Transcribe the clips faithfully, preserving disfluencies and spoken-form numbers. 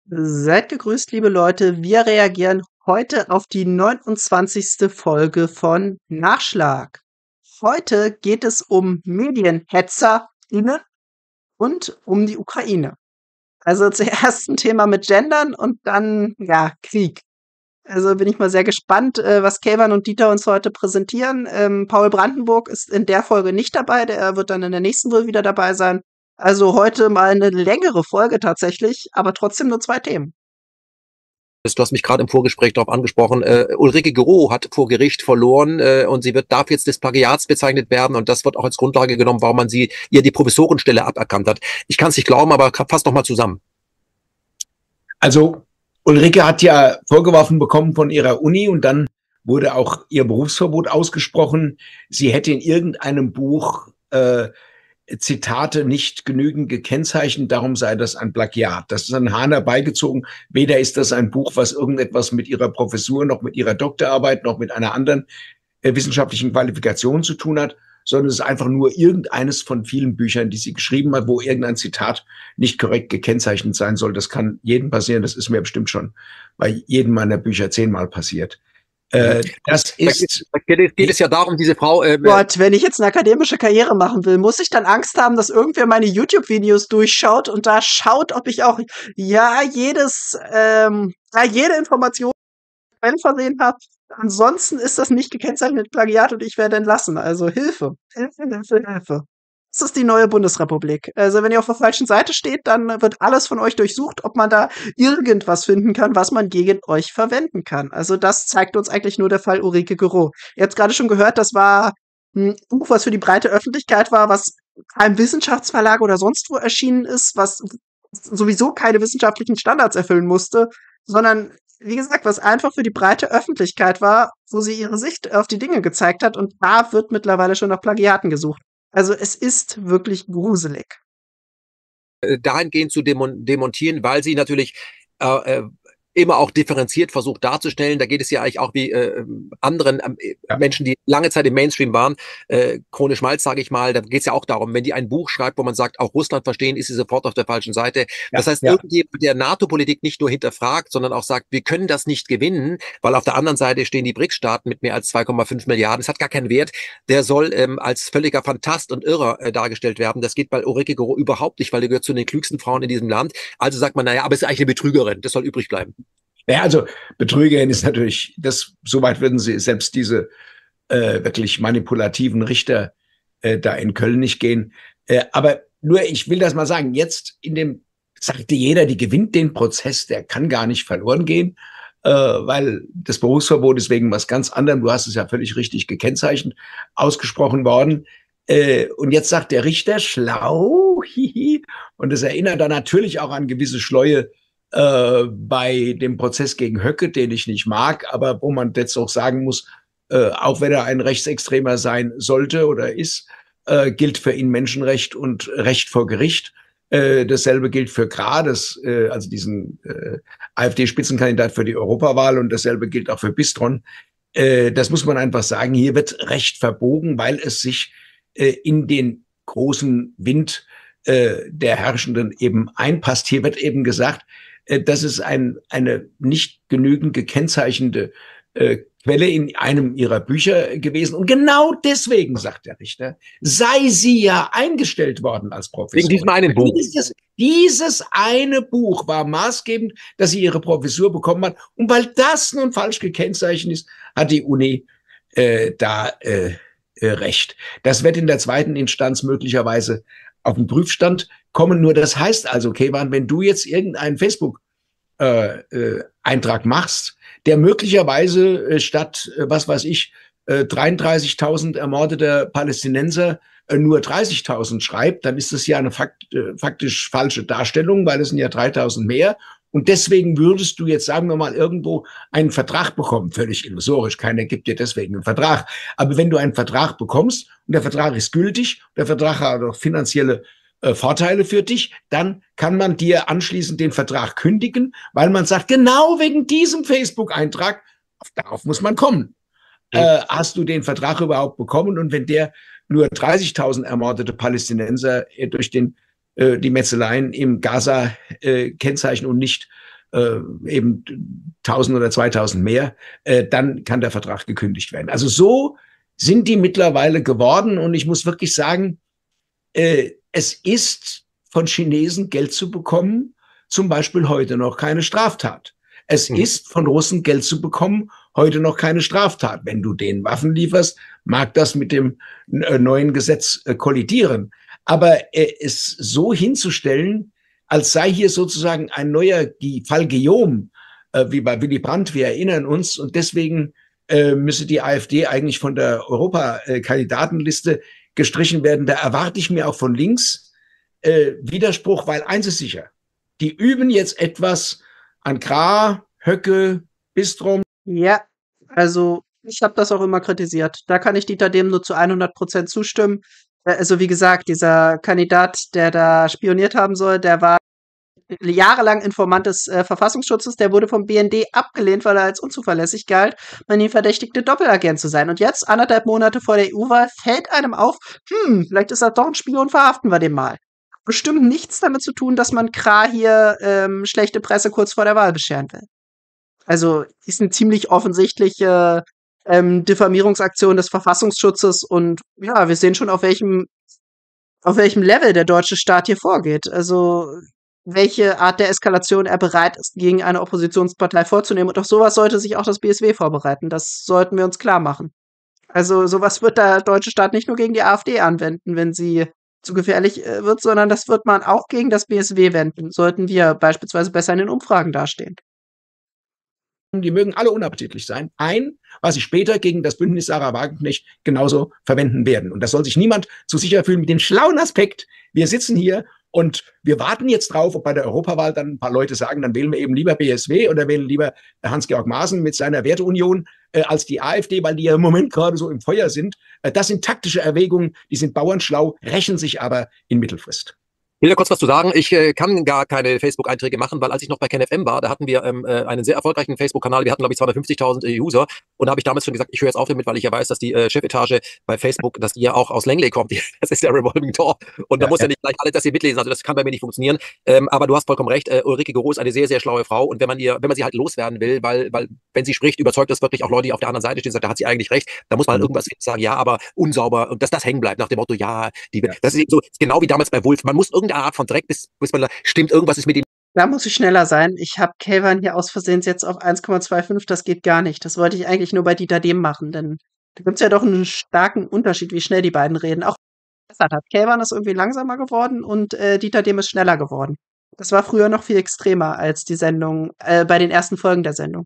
Seid gegrüßt, liebe Leute. Wir reagieren heute auf die neunundzwanzigste Folge von Nachschlag. Heute geht es um MedienhetzerInnen und um die Ukraine. Also zuerst ein Thema mit Gendern und dann, ja, Krieg. Also bin ich mal sehr gespannt, äh, was Kayvan und Dieter uns heute präsentieren. Ähm, Paul Brandenburg ist in der Folge nicht dabei, der wird dann in der nächsten wohl wieder dabei sein. Also heute mal eine längere Folge tatsächlich, aber trotzdem nur zwei Themen. Du hast mich gerade im Vorgespräch darauf angesprochen, äh, Ulrike Gero hat vor Gericht verloren äh, und sie wird darf jetzt des Plagiats bezeichnet werden und das wird auch als Grundlage genommen, warum man sie ihr die Professorenstelle aberkannt hat. Ich kann es nicht glauben, aber fass doch mal zusammen. Also Ulrike hat ja vorgeworfen bekommen von ihrer Uni und dann wurde auch ihr Berufsverbot ausgesprochen. Sie hätte in irgendeinem Buch äh, Zitate nicht genügend gekennzeichnet, darum sei das ein Plagiat. Das ist an Hahn herbeigezogen. Weder ist das ein Buch, was irgendetwas mit ihrer Professur, noch mit ihrer Doktorarbeit, noch mit einer anderen äh, wissenschaftlichen Qualifikation zu tun hat, sondern es ist einfach nur irgendeines von vielen Büchern, die sie geschrieben hat, wo irgendein Zitat nicht korrekt gekennzeichnet sein soll. Das kann jedem passieren. Das ist mir bestimmt schon bei jedem meiner Bücher zehnmal passiert. Äh, das ist. Da geht, geht es ja darum, diese Frau. Äh, Gott, wenn ich jetzt eine akademische Karriere machen will, muss ich dann Angst haben, dass irgendwer meine YouTube-Videos durchschaut und da schaut, ob ich auch ja jedes, ähm, ja, jede Information versehen habe. Ansonsten ist das nicht gekennzeichnet mit Plagiat und ich werde entlassen. Also Hilfe, Hilfe, Hilfe, Hilfe. Das ist die neue Bundesrepublik. Also wenn ihr auf der falschen Seite steht, dann wird alles von euch durchsucht, ob man da irgendwas finden kann, was man gegen euch verwenden kann. Also das zeigt uns eigentlich nur der Fall Ulrike Gero. Ihr habt gerade schon gehört, das war ein Buch, was für die breite Öffentlichkeit war, was keinem Wissenschaftsverlag oder sonst wo erschienen ist, was sowieso keine wissenschaftlichen Standards erfüllen musste, sondern wie gesagt, was einfach für die breite Öffentlichkeit war, wo sie ihre Sicht auf die Dinge gezeigt hat und da wird mittlerweile schon nach Plagiaten gesucht. Also es ist wirklich gruselig. dahingehend zu demon demontieren, weil sie natürlich äh, immer auch differenziert versucht darzustellen. Da geht es ja eigentlich auch wie äh, anderen äh, ja. Menschen, die lange Zeit im Mainstream waren, äh, Krone Schmalz, sage ich mal, da geht es ja auch darum, wenn die ein Buch schreibt, wo man sagt, auch Russland verstehen, ist sie sofort auf der falschen Seite. Ja. Das heißt, ja. irgendjemand, der NATO-Politik nicht nur hinterfragt, sondern auch sagt, wir können das nicht gewinnen, weil auf der anderen Seite stehen die BRICS-Staaten mit mehr als zwei Komma fünf Milliarden. Es hat gar keinen Wert. Der soll ähm, als völliger Fantast und Irrer äh, dargestellt werden. Das geht bei Ulrike Gero überhaupt nicht, weil die gehört zu den klügsten Frauen in diesem Land. Also sagt man, naja, aber es ist eigentlich eine Betrügerin. Das soll übrig bleiben. Ja, also Betrügerin ist natürlich, das, soweit würden sie selbst diese äh, wirklich manipulativen Richter äh, da in Köln nicht gehen. Äh, aber nur, ich will das mal sagen, jetzt in dem, sagte jeder, die gewinnt den Prozess, der kann gar nicht verloren gehen, äh, weil das Berufsverbot ist wegen was ganz anderem, du hast es ja völlig richtig gekennzeichnet, ausgesprochen worden. Äh, und jetzt sagt der Richter, schlau, hihi, und das erinnert dann natürlich auch an gewisse Schleue, Äh, bei dem Prozess gegen Höcke, den ich nicht mag, aber wo man jetzt auch sagen muss, äh, auch wenn er ein Rechtsextremer sein sollte oder ist, äh, gilt für ihn Menschenrecht und Recht vor Gericht. Äh, dasselbe gilt für Grades, äh, also diesen äh, AfD-Spitzenkandidat für die Europawahl, und dasselbe gilt auch für Bistron. Äh, das muss man einfach sagen. Hier wird Recht verbogen, weil es sich äh, in den großen Wind äh, der Herrschenden eben einpasst. Hier wird eben gesagt, das ist ein, eine nicht genügend gekennzeichnete äh, Quelle in einem ihrer Bücher gewesen. Und genau deswegen, sagt der Richter, sei sie ja eingestellt worden als Professor. Wegen diesem einen Buch. Dieses, dieses eine Buch war maßgebend, dass sie ihre Professur bekommen hat. Und weil das nun falsch gekennzeichnet ist, hat die Uni äh, da äh, äh, recht. Das wird in der zweiten Instanz möglicherweise auf den Prüfstand kommen. Nur das heißt also, Kayvan, wenn du jetzt irgendeinen Facebook-Eintrag äh, äh, machst, der möglicherweise äh, statt, äh, was weiß ich, äh, dreiunddreißigtausend ermordeter Palästinenser äh, nur dreißigtausend schreibt, dann ist das ja eine fakt äh, faktisch falsche Darstellung, weil es sind ja dreitausend mehr. Und deswegen würdest du jetzt, sagen wir mal, irgendwo einen Vertrag bekommen, völlig illusorisch, keiner gibt dir deswegen einen Vertrag. Aber wenn du einen Vertrag bekommst und der Vertrag ist gültig, der Vertrag hat auch finanzielle äh, Vorteile für dich, dann kann man dir anschließend den Vertrag kündigen, weil man sagt, genau wegen diesem Facebook-Eintrag, darauf muss man kommen. Mhm. Äh, hast du den Vertrag überhaupt bekommen? Und wenn der nur dreißigtausend ermordete Palästinenser äh, durch den die Metzeleien im Gaza äh, kennzeichnen und nicht äh, eben tausend oder zweitausend mehr, äh, dann kann der Vertrag gekündigt werden. Also so sind die mittlerweile geworden und ich muss wirklich sagen, äh, es ist von Chinesen Geld zu bekommen, zum Beispiel heute noch keine Straftat. Es Mhm. ist von Russen Geld zu bekommen, heute noch keine Straftat. Wenn du denen Waffen lieferst, mag das mit dem äh, neuen Gesetz äh, kollidieren. Aber äh, es so hinzustellen, als sei hier sozusagen ein neuer Fall Guillaume, äh, wie bei Willy Brandt, wir erinnern uns, und deswegen äh, müsse die AfD eigentlich von der Europakandidatenliste gestrichen werden. Da erwarte ich mir auch von links äh, Widerspruch, weil eins ist sicher, die üben jetzt etwas an Krah, Höcke, Bistrom. Ja, also ich habe das auch immer kritisiert. Da kann ich Dieter Dehm nur zu hundert Prozent zustimmen. Äh, Also wie gesagt, dieser Kandidat, der da spioniert haben soll, der war jahrelang Informant des äh, Verfassungsschutzes, der wurde vom B N D abgelehnt, weil er als unzuverlässig galt, man ihn verdächtigte, Doppelagent zu sein. Und jetzt, anderthalb Monate vor der E U-Wahl, fällt einem auf, hm, vielleicht ist er doch ein Spion, verhaften wir den mal. Bestimmt nichts damit zu tun, dass man Krah hier ähm, schlechte Presse kurz vor der Wahl bescheren will. Also ist eine ziemlich offensichtliche ähm, Diffamierungsaktion des Verfassungsschutzes und ja, wir sehen schon, auf welchem auf welchem Level der deutsche Staat hier vorgeht. Also welche Art der Eskalation er bereit ist, gegen eine Oppositionspartei vorzunehmen. Und auf sowas sollte sich auch das B S W vorbereiten. Das sollten wir uns klar machen. Also sowas wird der deutsche Staat nicht nur gegen die AfD anwenden, wenn sie zu gefährlich äh, wird, sondern das wird man auch gegen das B S W wenden, sollten wir beispielsweise besser in den Umfragen dastehen. Die mögen alle unappetitlich sein. Ein, was sie später gegen das Bündnis Sarah Wagenknecht genauso verwenden werden. Und das soll sich niemand zu sicher fühlen mit dem schlauen Aspekt. Wir sitzen hier und wir warten jetzt drauf, ob bei der Europawahl dann ein paar Leute sagen, dann wählen wir eben lieber B S W oder wählen lieber Hans-Georg Maaßen mit seiner Werteunion äh, als die AfD, weil die ja im Moment gerade so im Feuer sind. Äh, das sind taktische Erwägungen, die sind bauernschlau, rächen sich aber in Mittelfrist. Ich will da kurz was zu sagen. Ich äh, kann gar keine Facebook-Einträge machen, weil als ich noch bei KenFM war, da hatten wir ähm, äh, einen sehr erfolgreichen Facebook-Kanal. Wir hatten, glaube ich, zweihundertfünfzigtausend äh, User. Und da habe ich damals schon gesagt, ich höre jetzt auf damit, weil ich ja weiß, dass die äh, Chefetage bei Facebook, dass die ja auch aus Langley kommt. Das ist der Revolving Door. Und da Ja, muss ja. ja nicht gleich alle das hier mitlesen. Also das kann bei mir nicht funktionieren. Ähm, aber du hast vollkommen recht. Äh, Ulrike Gero ist eine sehr, sehr schlaue Frau. Und wenn man ihr, wenn man sie halt loswerden will, weil, weil wenn sie spricht, überzeugt das wirklich auch Leute, die auf der anderen Seite stehen, sagt, da hat sie eigentlich recht. Da muss man halt Mhm. irgendwas sagen, ja, aber unsauber. Und dass das hängen bleibt nach dem Motto, ja, die, Ja. das ist eben so, genau wie damals bei Wulff. Man muss irgendeine Art von Dreck bis bis man da, stimmt, irgendwas ist mit dem. Da muss ich schneller sein. Ich habe Kelvin hier aus Versehen jetzt auf eins Komma fünfundzwanzig. Das geht gar nicht. Das wollte ich eigentlich nur bei Dieter Dehm machen, denn da gibt's ja doch einen starken Unterschied, wie schnell die beiden reden. Auch verbessert hat. Kelvin ist irgendwie langsamer geworden und äh, Dieter Dehm ist schneller geworden. Das war früher noch viel extremer als die Sendung, äh, bei den ersten Folgen der Sendung.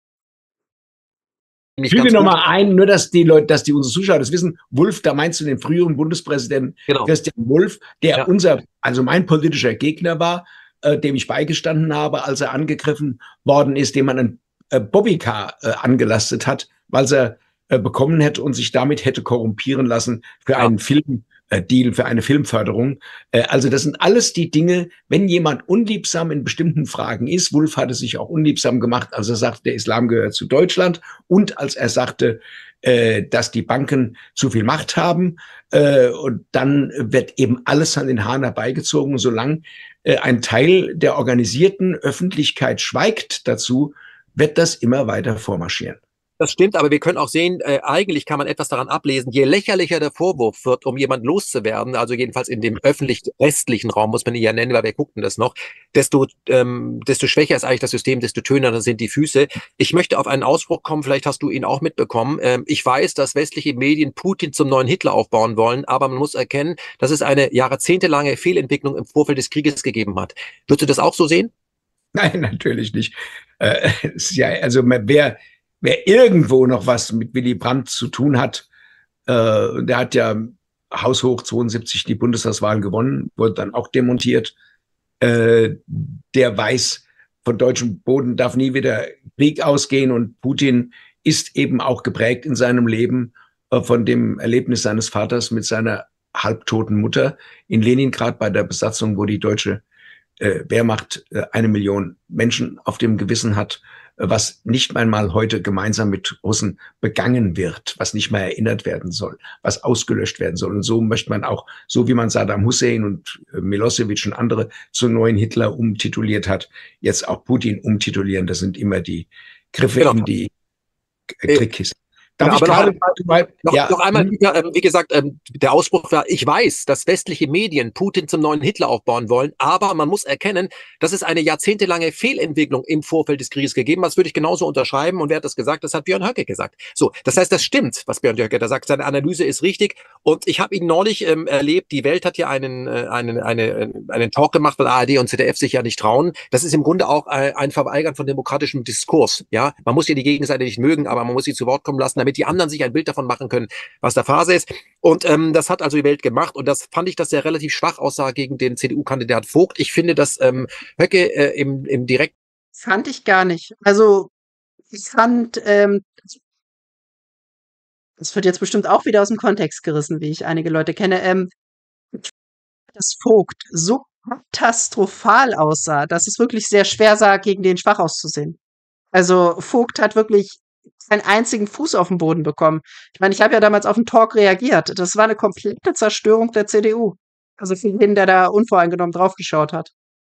Ich füge nochmal ein, nur dass die Leute, dass die unsere Zuschauer das wissen, Wulff, da meinst du den früheren Bundespräsidenten Genau. Christian Wulff, der Ja. unser, also mein politischer Gegner war, äh, dem ich beigestanden habe, als er angegriffen worden ist, dem man ein äh, Bobbycar äh, angelastet hat, weil er äh, bekommen hätte und sich damit hätte korrumpieren lassen für Ja. einen Filmdeal, für eine Filmförderung. Äh, also das sind alles die Dinge, wenn jemand unliebsam in bestimmten Fragen ist, Wulff hatte sich auch unliebsam gemacht, als er sagte, der Islam gehört zu Deutschland und als er sagte, äh, dass die Banken zu viel Macht haben, äh, und dann wird eben alles an den Haaren herbeigezogen, solange äh, ein Teil der organisierten Öffentlichkeit schweigt dazu, wird das immer weiter vormarschieren. Das stimmt, aber wir können auch sehen, äh, eigentlich kann man etwas daran ablesen, je lächerlicher der Vorwurf wird, um jemanden loszuwerden, also jedenfalls in dem öffentlich-restlichen Raum, muss man ihn ja nennen, weil wir guckten das noch, desto, ähm, desto schwächer ist eigentlich das System, desto tönerner sind die Füße. Ich möchte auf einen Ausspruch kommen, vielleicht hast du ihn auch mitbekommen. Ähm, ich weiß, dass westliche Medien Putin zum neuen Hitler aufbauen wollen, aber man muss erkennen, dass es eine jahrzehntelange Fehlentwicklung im Vorfeld des Krieges gegeben hat. Würdest du das auch so sehen? Nein, natürlich nicht. Äh, es ist ja, also wer Wer irgendwo noch was mit Willy Brandt zu tun hat, äh, der hat ja haushoch zweiundsiebzig die Bundestagswahlen gewonnen, wurde dann auch demontiert. Äh, der weiß, von deutschem Boden darf nie wieder Krieg ausgehen und Putin ist eben auch geprägt in seinem Leben äh, von dem Erlebnis seines Vaters mit seiner halbtoten Mutter in Leningrad bei der Besatzung, wo die deutsche äh, Wehrmacht äh, eine Million Menschen auf dem Gewissen hat, äh, was nicht einmal heute gemeinsam mit Russen begangen wird, was nicht mehr erinnert werden soll, was ausgelöscht werden soll. Und so möchte man auch, so wie man Saddam Hussein und äh, Milosevic und andere zum neuen Hitler umtituliert hat, jetzt auch Putin umtitulieren. Das sind immer die Griffe Genau. in die Äh, Trickkiste. Darf Genau, ich aber gerade noch, mal, noch, ja, noch einmal, hm, ja, ähm, wie gesagt, ähm, der Ausspruch war, ich weiß, dass westliche Medien Putin zum neuen Hitler aufbauen wollen, aber man muss erkennen, dass es eine jahrzehntelange Fehlentwicklung im Vorfeld des Krieges gegeben hat. Das würde ich genauso unterschreiben. Und wer hat das gesagt? Das hat Björn Höcke gesagt. So, das heißt, das stimmt, was Björn Höcke da sagt. Seine Analyse ist richtig. Und ich habe ihn neulich ähm, erlebt, die Welt hat ja einen, äh, einen, eine, einen Talk gemacht, weil A R D und Z D F sich ja nicht trauen. Das ist im Grunde auch äh, ein Verweigern von demokratischem Diskurs. Ja, man muss ja die Gegenseite nicht mögen, aber man muss sie zu Wort kommen lassen, damit die anderen sich ein Bild davon machen können, was der Phase ist. Und ähm, das hat also die Welt gemacht. Und das fand ich, dass er relativ schwach aussah gegen den C D U-Kandidat Vogt. Ich finde, dass ähm, Höcke äh, im, im direkt Fand ich gar nicht. Also, ich fand, ähm, das wird jetzt bestimmt auch wieder aus dem Kontext gerissen, wie ich einige Leute kenne, ähm, dass Vogt so katastrophal aussah, dass es wirklich sehr schwer sah, gegen den schwach auszusehen. Also Vogt hat wirklich keinen einzigen Fuß auf den Boden bekommen. Ich meine, ich habe ja damals auf den Talk reagiert. Das war eine komplette Zerstörung der C D U. Also für jeden, der da unvoreingenommen draufgeschaut hat.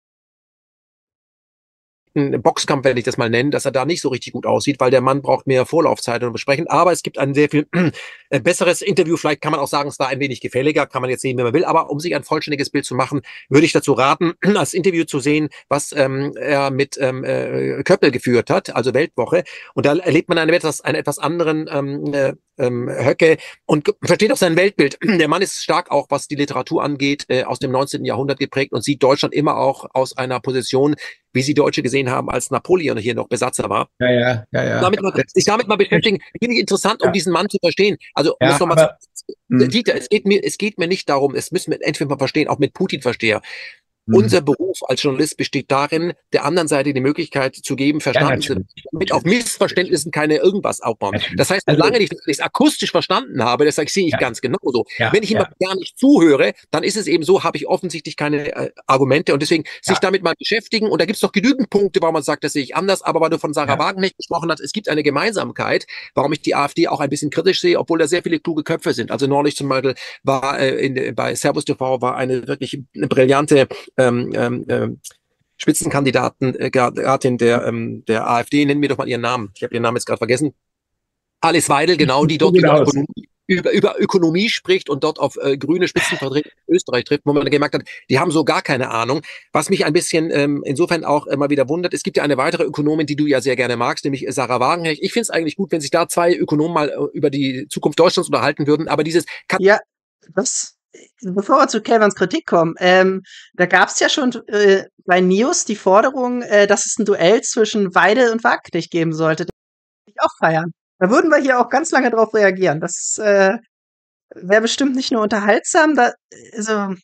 Boxkampf, werde ich das mal nennen, dass er da nicht so richtig gut aussieht, weil der Mann braucht mehr Vorlaufzeit und besprechen. Aber es gibt ein sehr viel äh, besseres Interview. Vielleicht kann man auch sagen, es war ein wenig gefälliger, kann man jetzt sehen, wie man will. Aber um sich ein vollständiges Bild zu machen, würde ich dazu raten, das Interview zu sehen, was ähm, er mit ähm, äh, Köppel geführt hat, also Weltwoche. Und da erlebt man einen etwas, einen etwas anderen ähm, äh, ähm, Höcke und versteht auch sein Weltbild. Der Mann ist stark auch, was die Literatur angeht, äh, aus dem neunzehnten Jahrhundert geprägt und sieht Deutschland immer auch aus einer Position, wie sie Deutsche gesehen haben, als Napoleon hier noch Besatzer war. ja, ja, ja, ja. Damit mal, Das sich ist, damit mal beschäftigen, finde ich interessant, um ja, diesen Mann zu verstehen. Also, um es ja, nochmal zu aber, hm, Dieter, es geht mir, es geht mir nicht darum, es müssen wir entweder mal verstehen, auch mit Putin verstehe. hm, Unser Beruf als Journalist besteht darin, der anderen Seite die Möglichkeit zu geben, ja, verstanden zu werden, natürlich, damit auf natürlich, Missverständnissen keine irgendwas aufbauen. natürlich. Das heißt, Also, solange ich es akustisch verstanden habe, das sehe ich ja, ganz genauso. ja, Wenn ich immer ja, gar nicht zuhöre, dann ist es eben so, habe ich offensichtlich keine äh, Argumente und deswegen sich ja, damit mal beschäftigen. Und da gibt es doch genügend Punkte, warum man sagt, das sehe ich anders. Aber weil du von Sarah ja, Wagenknecht gesprochen hast, es gibt eine Gemeinsamkeit, warum ich die AfD auch ein bisschen kritisch sehe, obwohl da sehr viele kluge Köpfe sind. Also neulich zum Beispiel war äh, in, bei Servus T V war eine wirklich eine brillante ähm, ähm, ähm, Spitzenkandidatin äh, Kandidatin der, ähm, der AfD, nennen wir doch mal ihren Namen. Ich habe ihren Namen jetzt gerade vergessen. Alice Weidel, genau, die so dort gut über aus. Ökonomie, über, über Ökonomie spricht und dort auf äh, grüne Spitzenvertreter in Österreich trifft, wo man gemerkt hat, die haben so gar keine Ahnung. Was mich ein bisschen ähm, insofern auch immer wieder wundert, es gibt ja eine weitere Ökonomin, die du ja sehr gerne magst, nämlich Sarah Wagenknecht. Ich finde es eigentlich gut, wenn sich da zwei Ökonomen mal äh, über die Zukunft Deutschlands unterhalten würden, aber dieses Ja, das, bevor wir zu Kelvans Kritik kommen, ähm, da gab es ja schon äh, bei News die Forderung, äh, dass es ein Duell zwischen Weidel und Wagenknecht geben sollte. Das würde ich auch feiern. Da würden wir hier auch ganz lange drauf reagieren. Das äh, wäre bestimmt nicht nur unterhaltsam, da, also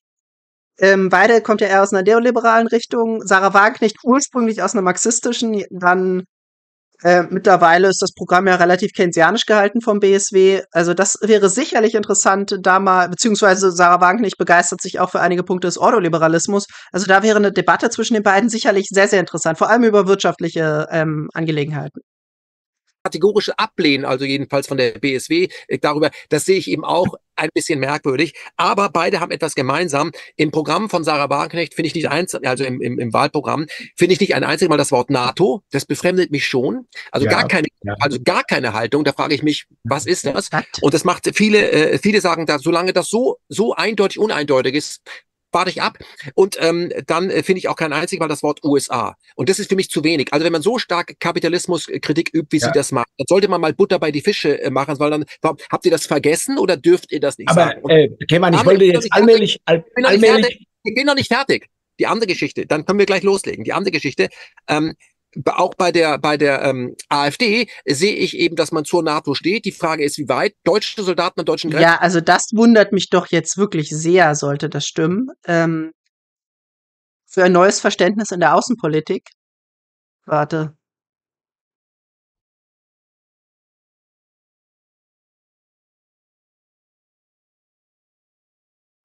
ähm, Weidel kommt ja eher aus einer neoliberalen Richtung, Sarah Wagenknecht ursprünglich aus einer marxistischen, dann äh, mittlerweile ist das Programm ja relativ keynesianisch gehalten vom B S W. Also das wäre sicherlich interessant, da mal, beziehungsweise Sarah Wagenknecht begeistert sich auch für einige Punkte des Ordoliberalismus. Also da wäre eine Debatte zwischen den beiden sicherlich sehr, sehr interessant, vor allem über wirtschaftliche ähm, Angelegenheiten. kategorische Ablehnen, also jedenfalls von der B S W, äh, darüber, das sehe ich eben auch ein bisschen merkwürdig. Aber beide haben etwas gemeinsam. Im Programm von Sarah Wagenknecht finde ich nicht eins, also im, im, im Wahlprogramm, finde ich nicht ein einziges Mal das Wort NATO. Das befremdet mich schon. Also gar Ja, keine, ja, also gar keine Haltung. Da frage ich mich, was ist das? Was? Und das macht viele, äh, viele sagen da, solange das so, so eindeutig uneindeutig ist, warte ich ab. Und ähm, dann äh, finde ich auch kein einziges Mal das Wort U S A. Und das ist für mich zu wenig. Also wenn man so stark Kapitalismuskritik übt, wie sie ja. das macht, dann sollte man mal Butter bei die Fische äh, machen, weil dann, warum, habt ihr das vergessen oder dürft ihr das nicht Aber, sagen? Und äh, Kemal, ich andere, wollte ich bin noch jetzt nicht fertig. allmählich, all, Ich bin noch nicht allmählich, fertig. Ich bin noch nicht fertig. Die andere Geschichte, dann können wir gleich loslegen. Die andere Geschichte, ähm, auch bei der bei der ähm, AfD sehe ich eben, dass man zur NATO steht. Die Frage ist, wie weit deutsche Soldaten an deutschen Grenzen. Ja, also das wundert mich doch jetzt wirklich sehr, sollte das stimmen. Ähm, für ein neues Verständnis in der Außenpolitik. Warte.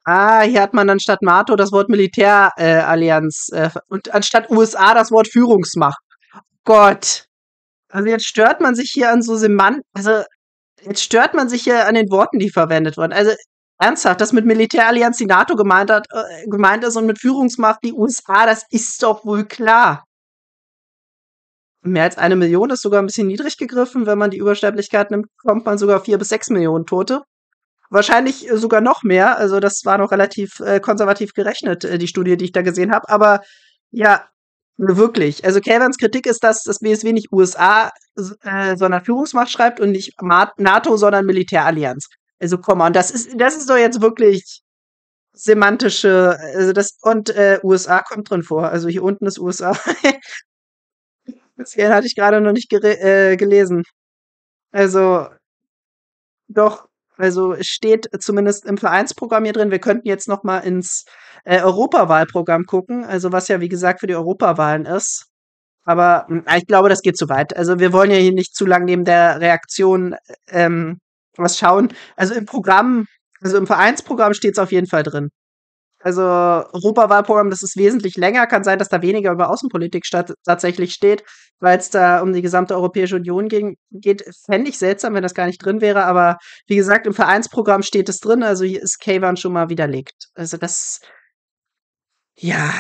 Ah, hier hat man anstatt NATO das Wort Militärallianz äh, Allianz, äh, und anstatt U S A das Wort Führungsmacht. Gott. Also jetzt stört man sich hier an so Semant also jetzt stört man sich hier an den Worten, die verwendet wurden. Also ernsthaft, dass mit Militärallianz die NATO gemeint hat, äh, gemeint ist und mit Führungsmacht die U S A, das ist doch wohl klar. Mehr als eine Million ist sogar ein bisschen niedrig gegriffen. Wenn man die Übersterblichkeit nimmt, kommt man sogar vier bis sechs Millionen Tote. Wahrscheinlich äh, sogar noch mehr. Also das war noch relativ äh, konservativ gerechnet, äh, die Studie, die ich da gesehen habe. Aber ja, wirklich. Also Calvins Kritik ist, dass das B S W nicht U S A, s- äh, sondern Führungsmacht schreibt und nicht Ma NATO, sondern Militärallianz. Also komm on, das ist, das ist doch jetzt wirklich semantische, also das und äh, U S A kommt drin vor. Also hier unten ist U S A. Das hier hatte ich gerade noch nicht gere- äh, gelesen. Also doch, also es steht zumindest im Vereinsprogramm hier drin. Wir könnten jetzt noch mal ins äh, Europawahlprogramm gucken, also was ja wie gesagt für die Europawahlen ist. Aber hm, ich glaube, das geht zu weit. Also wir wollen ja hier nicht zu lang neben der Reaktion ähm, was schauen. Also im Programm, also im Vereinsprogramm steht es auf jeden Fall drin. Also Europawahlprogramm, das ist wesentlich länger. Kann sein, dass da weniger über Außenpolitik statt, tatsächlich steht, weil es da um die gesamte Europäische Union ging, geht. Fände ich seltsam, wenn das gar nicht drin wäre. Aber wie gesagt, im Vereinsprogramm steht es drin. Also hier ist Kayvan schon mal widerlegt. Also das, ja,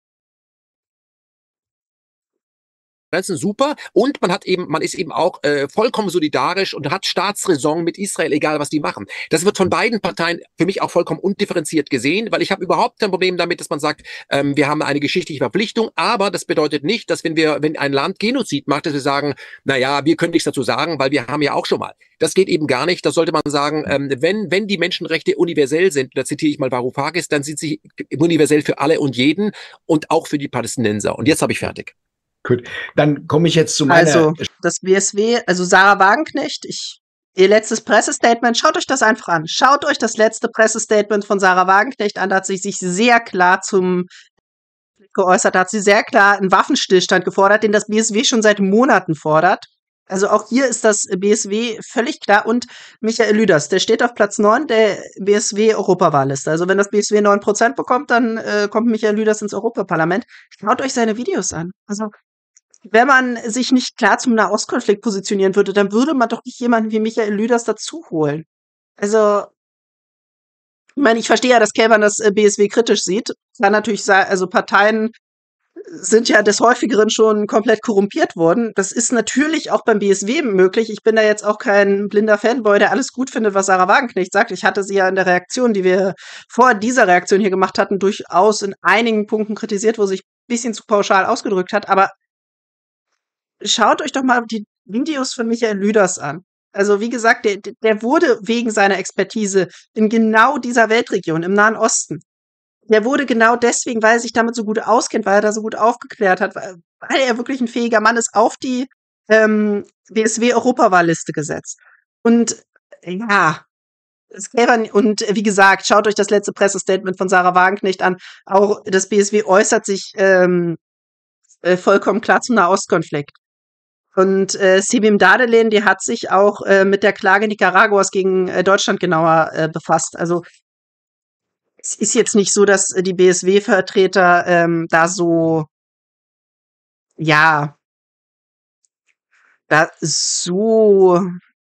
Grenzen super und man hat eben, man ist eben auch äh, vollkommen solidarisch und hat Staatsräson mit Israel, egal was die machen. Das wird von beiden Parteien für mich auch vollkommen undifferenziert gesehen, weil ich habe überhaupt kein Problem damit, dass man sagt, ähm, wir haben eine geschichtliche Verpflichtung, aber das bedeutet nicht, dass wenn wir, wenn ein Land Genozid macht, dass wir sagen, na ja, wir können nichts dazu sagen, weil wir haben ja auch schon mal. Das geht eben gar nicht. Da sollte man sagen, ähm, wenn, wenn die Menschenrechte universell sind, da zitiere ich mal Varoufakis, dann sind sie universell für alle und jeden und auch für die Palästinenser. Und jetzt habe ich fertig. Gut, dann komme ich jetzt zu meiner. also das B S W, also Sarah Wagenknecht, ich, ihr letztes Pressestatement, schaut euch das einfach an. Schaut euch das letzte Pressestatement von Sarah Wagenknecht an, da hat sie sich sehr klar zum geäußert, da hat sie sehr klar einen Waffenstillstand gefordert, den das B S W schon seit Monaten fordert. Also auch hier ist das B S W völlig klar. Und Michael Lüders, der steht auf Platz neun der B S W-Europawahlliste. Also wenn das B S W neun Prozent bekommt, dann äh, kommt Michael Lüders ins Europaparlament. Schaut euch seine Videos an. Also wenn man sich nicht klar zum Nahostkonflikt positionieren würde, dann würde man doch nicht jemanden wie Michael Lüders dazu holen. Also, ich meine, ich verstehe ja, dass Kelvin das äh, B S W kritisch sieht. Kann natürlich sein, also Parteien sind ja des Häufigeren schon komplett korrumpiert worden. Das ist natürlich auch beim B S W möglich. Ich bin da jetzt auch kein blinder Fanboy, der alles gut findet, was Sarah Wagenknecht sagt. Ich hatte sie ja in der Reaktion, die wir vor dieser Reaktion hier gemacht hatten, durchaus in einigen Punkten kritisiert, wo sie sich ein bisschen zu pauschal ausgedrückt hat. Aber schaut euch doch mal die Videos von Michael Lüders an. Also wie gesagt, der, der wurde wegen seiner Expertise in genau dieser Weltregion, im Nahen Osten, der wurde genau deswegen, weil er sich damit so gut auskennt, weil er da so gut aufgeklärt hat, weil, weil er wirklich ein fähiger Mann ist, auf die ähm, B S W-Europawahlliste gesetzt. Und ja, es gäbe, und wie gesagt, schaut euch das letzte Pressestatement von Sarah Wagenknecht an. Auch das B S W äußert sich ähm, äh, vollkommen klar zum Nahostkonflikt. Und äh, Sibim Dadelen, die hat sich auch äh, mit der Klage Nicaraguas gegen äh, Deutschland genauer äh, befasst. Also es ist jetzt nicht so, dass äh, die B S W-Vertreter ähm, da so, ja, da so,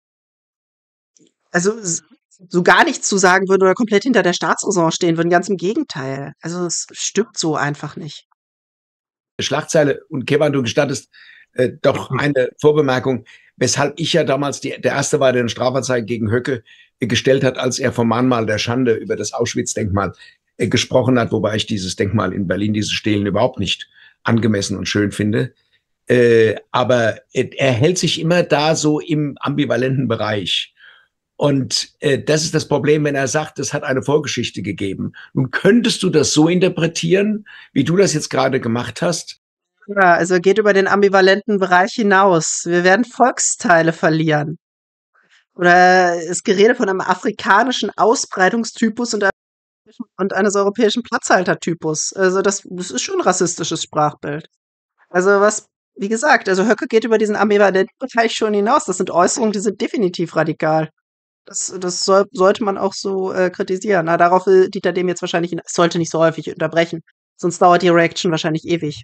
also s- so gar nichts zu sagen würden oder komplett hinter der Staatsräson stehen würden. Ganz im Gegenteil. Also es stimmt so einfach nicht. Schlagzeile. Und Kevin, du gestattest äh, doch eine Vorbemerkung, weshalb ich ja damals die, der Erste war, der eine Strafanzeige gegen Höcke äh, gestellt hat, als er vom Mahnmal der Schande über das Auschwitz-Denkmal äh, gesprochen hat, wobei ich dieses Denkmal in Berlin, dieses Stehlen, überhaupt nicht angemessen und schön finde. Äh, aber äh, er hält sich immer da so im ambivalenten Bereich. Und äh, das ist das Problem, wenn er sagt, es hat eine Vorgeschichte gegeben. Nun könntest du das so interpretieren, wie du das jetzt gerade gemacht hast. Ja, also geht über den ambivalenten Bereich hinaus. Wir werden Volksteile verlieren. Oder es gerede von einem afrikanischen Ausbreitungstypus und, und eines europäischen Platzhaltertypus. Also das, das ist schon ein rassistisches Sprachbild. Also was, wie gesagt, also Höcke geht über diesen ambivalenten Bereich schon hinaus. Das sind Äußerungen, die sind definitiv radikal. Das das soll sollte man auch so, äh, kritisieren. Na, darauf will Dieter Dehm jetzt wahrscheinlich hin sollte nicht so häufig unterbrechen, sonst dauert die Reaction wahrscheinlich ewig.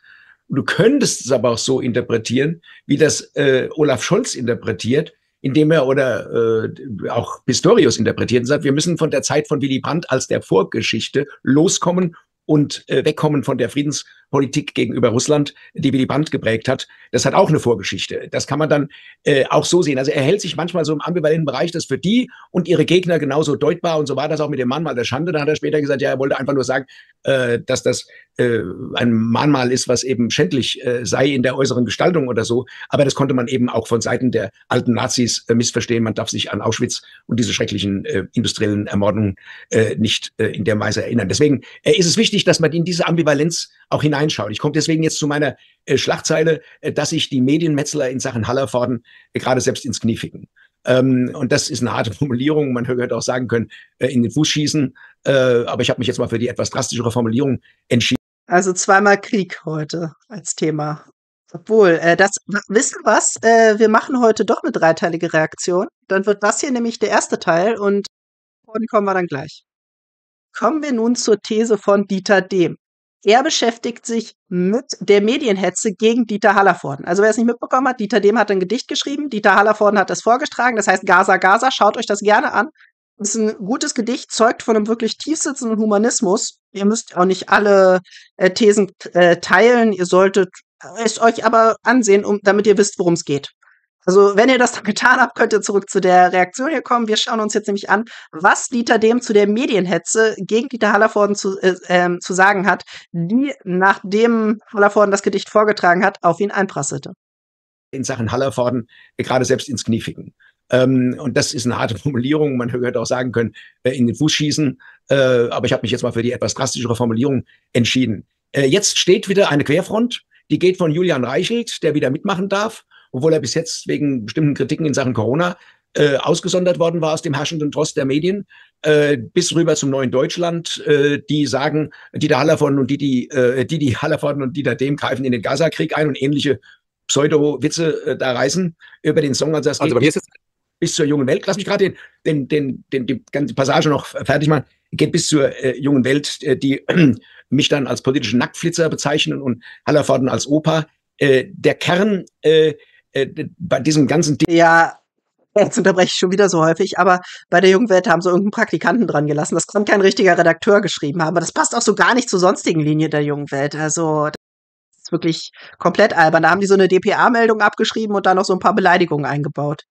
Du könntest es aber auch so interpretieren, wie das äh, Olaf Scholz interpretiert, indem er oder äh, auch Pistorius interpretiert und sagt, wir müssen von der Zeit von Willy Brandt als der Vorgeschichte loskommen und äh, wegkommen von der Friedenspolitik gegenüber Russland, die Willy Brandt geprägt hat. Das hat auch eine Vorgeschichte. Das kann man dann äh, auch so sehen. Also er hält sich manchmal so im ambivalenten Bereich, das für die und ihre Gegner genauso deutbar. Und so war das auch mit dem Mahnmal der Schande. Da hat er später gesagt, ja, er wollte einfach nur sagen, äh, dass das äh, ein Mahnmal ist, was eben schändlich äh, sei in der äußeren Gestaltung oder so. Aber das konnte man eben auch von Seiten der alten Nazis äh, missverstehen. Man darf sich an Auschwitz und diese schrecklichen äh, industriellen Ermordungen äh, nicht äh, in der Weise erinnern. Deswegen äh, ist es wichtig, dass man in diese Ambivalenz auch hineinschaut. Ich komme deswegen jetzt zu meiner äh, Schlagzeile, äh, dass sich die Medienmetzler in Sachen Hallervorden äh, gerade selbst ins Knie ficken. Ähm, und das ist eine harte Formulierung. Man hätte auch sagen können, äh, in den Fuß schießen. Äh, aber ich habe mich jetzt mal für die etwas drastischere Formulierung entschieden. Also zweimal Krieg heute als Thema. Obwohl, äh, das, wisst ihr was? Äh, wir machen heute doch eine dreiteilige Reaktion. Dann wird das hier nämlich der erste Teil und dann kommen wir dann gleich. Kommen wir nun zur These von Dieter Dehm. Er beschäftigt sich mit der Medienhetze gegen Dieter Hallervorden. Also wer es nicht mitbekommen hat, Dieter Dehm hat ein Gedicht geschrieben, Dieter Hallervorden hat das vorgetragen, das heißt Gaza, Gaza, schaut euch das gerne an. Das ist ein gutes Gedicht, zeugt von einem wirklich tiefsitzenden Humanismus. Ihr müsst auch nicht alle äh, Thesen äh, teilen, ihr solltet es euch aber ansehen, um, damit ihr wisst, worum es geht. Also, wenn ihr das dann getan habt, könnt ihr zurück zu der Reaktion hier kommen. Wir schauen uns jetzt nämlich an, was Dieter Dehm zu der Medienhetze gegen Dieter Hallervorden zu, äh, ähm, zu sagen hat, die, nachdem Hallervorden das Gedicht vorgetragen hat, auf ihn einprasselte. In Sachen Hallervorden äh, gerade selbst ins Knie ficken. Ähm, und das ist eine harte Formulierung. Man hätte auch sagen können, äh, in den Fuß schießen. Äh, aber ich habe mich jetzt mal für die etwas drastischere Formulierung entschieden. Äh, jetzt steht wieder eine Querfront. Die geht von Julian Reichelt, der wieder mitmachen darf, obwohl er bis jetzt wegen bestimmten Kritiken in Sachen Corona äh, ausgesondert worden war aus dem herrschenden Trost der Medien, äh, bis rüber zum Neuen Deutschland, äh, die sagen, Dieter Hallervorden und die, die, äh, die, die Hallervorden und Dieter Dehm greifen in den Gaza-Krieg ein und ähnliche Pseudo-Witze äh, da reißen über den Song. Also, das Also geht bei mir ist es bis zur jungen Welt. Lass mich gerade den, den, den, den, die ganze Passage noch fertig machen. Geht bis zur äh, jungen Welt, äh, die äh, mich dann als politischen Nacktflitzer bezeichnen und Hallervorden als Opa. Äh, der Kern äh, äh, bei diesem ganzen Ding. Ja, jetzt unterbreche ich schon wieder so häufig, aber bei der Jungen Welt haben sie irgendeinen Praktikanten dran gelassen. Das kann kein richtiger Redakteur geschrieben haben, aber das passt auch so gar nicht zur sonstigen Linie der Jungen Welt. Also, das ist wirklich komplett albern. Da haben die so eine D P A-Meldung abgeschrieben und dann noch so ein paar Beleidigungen eingebaut.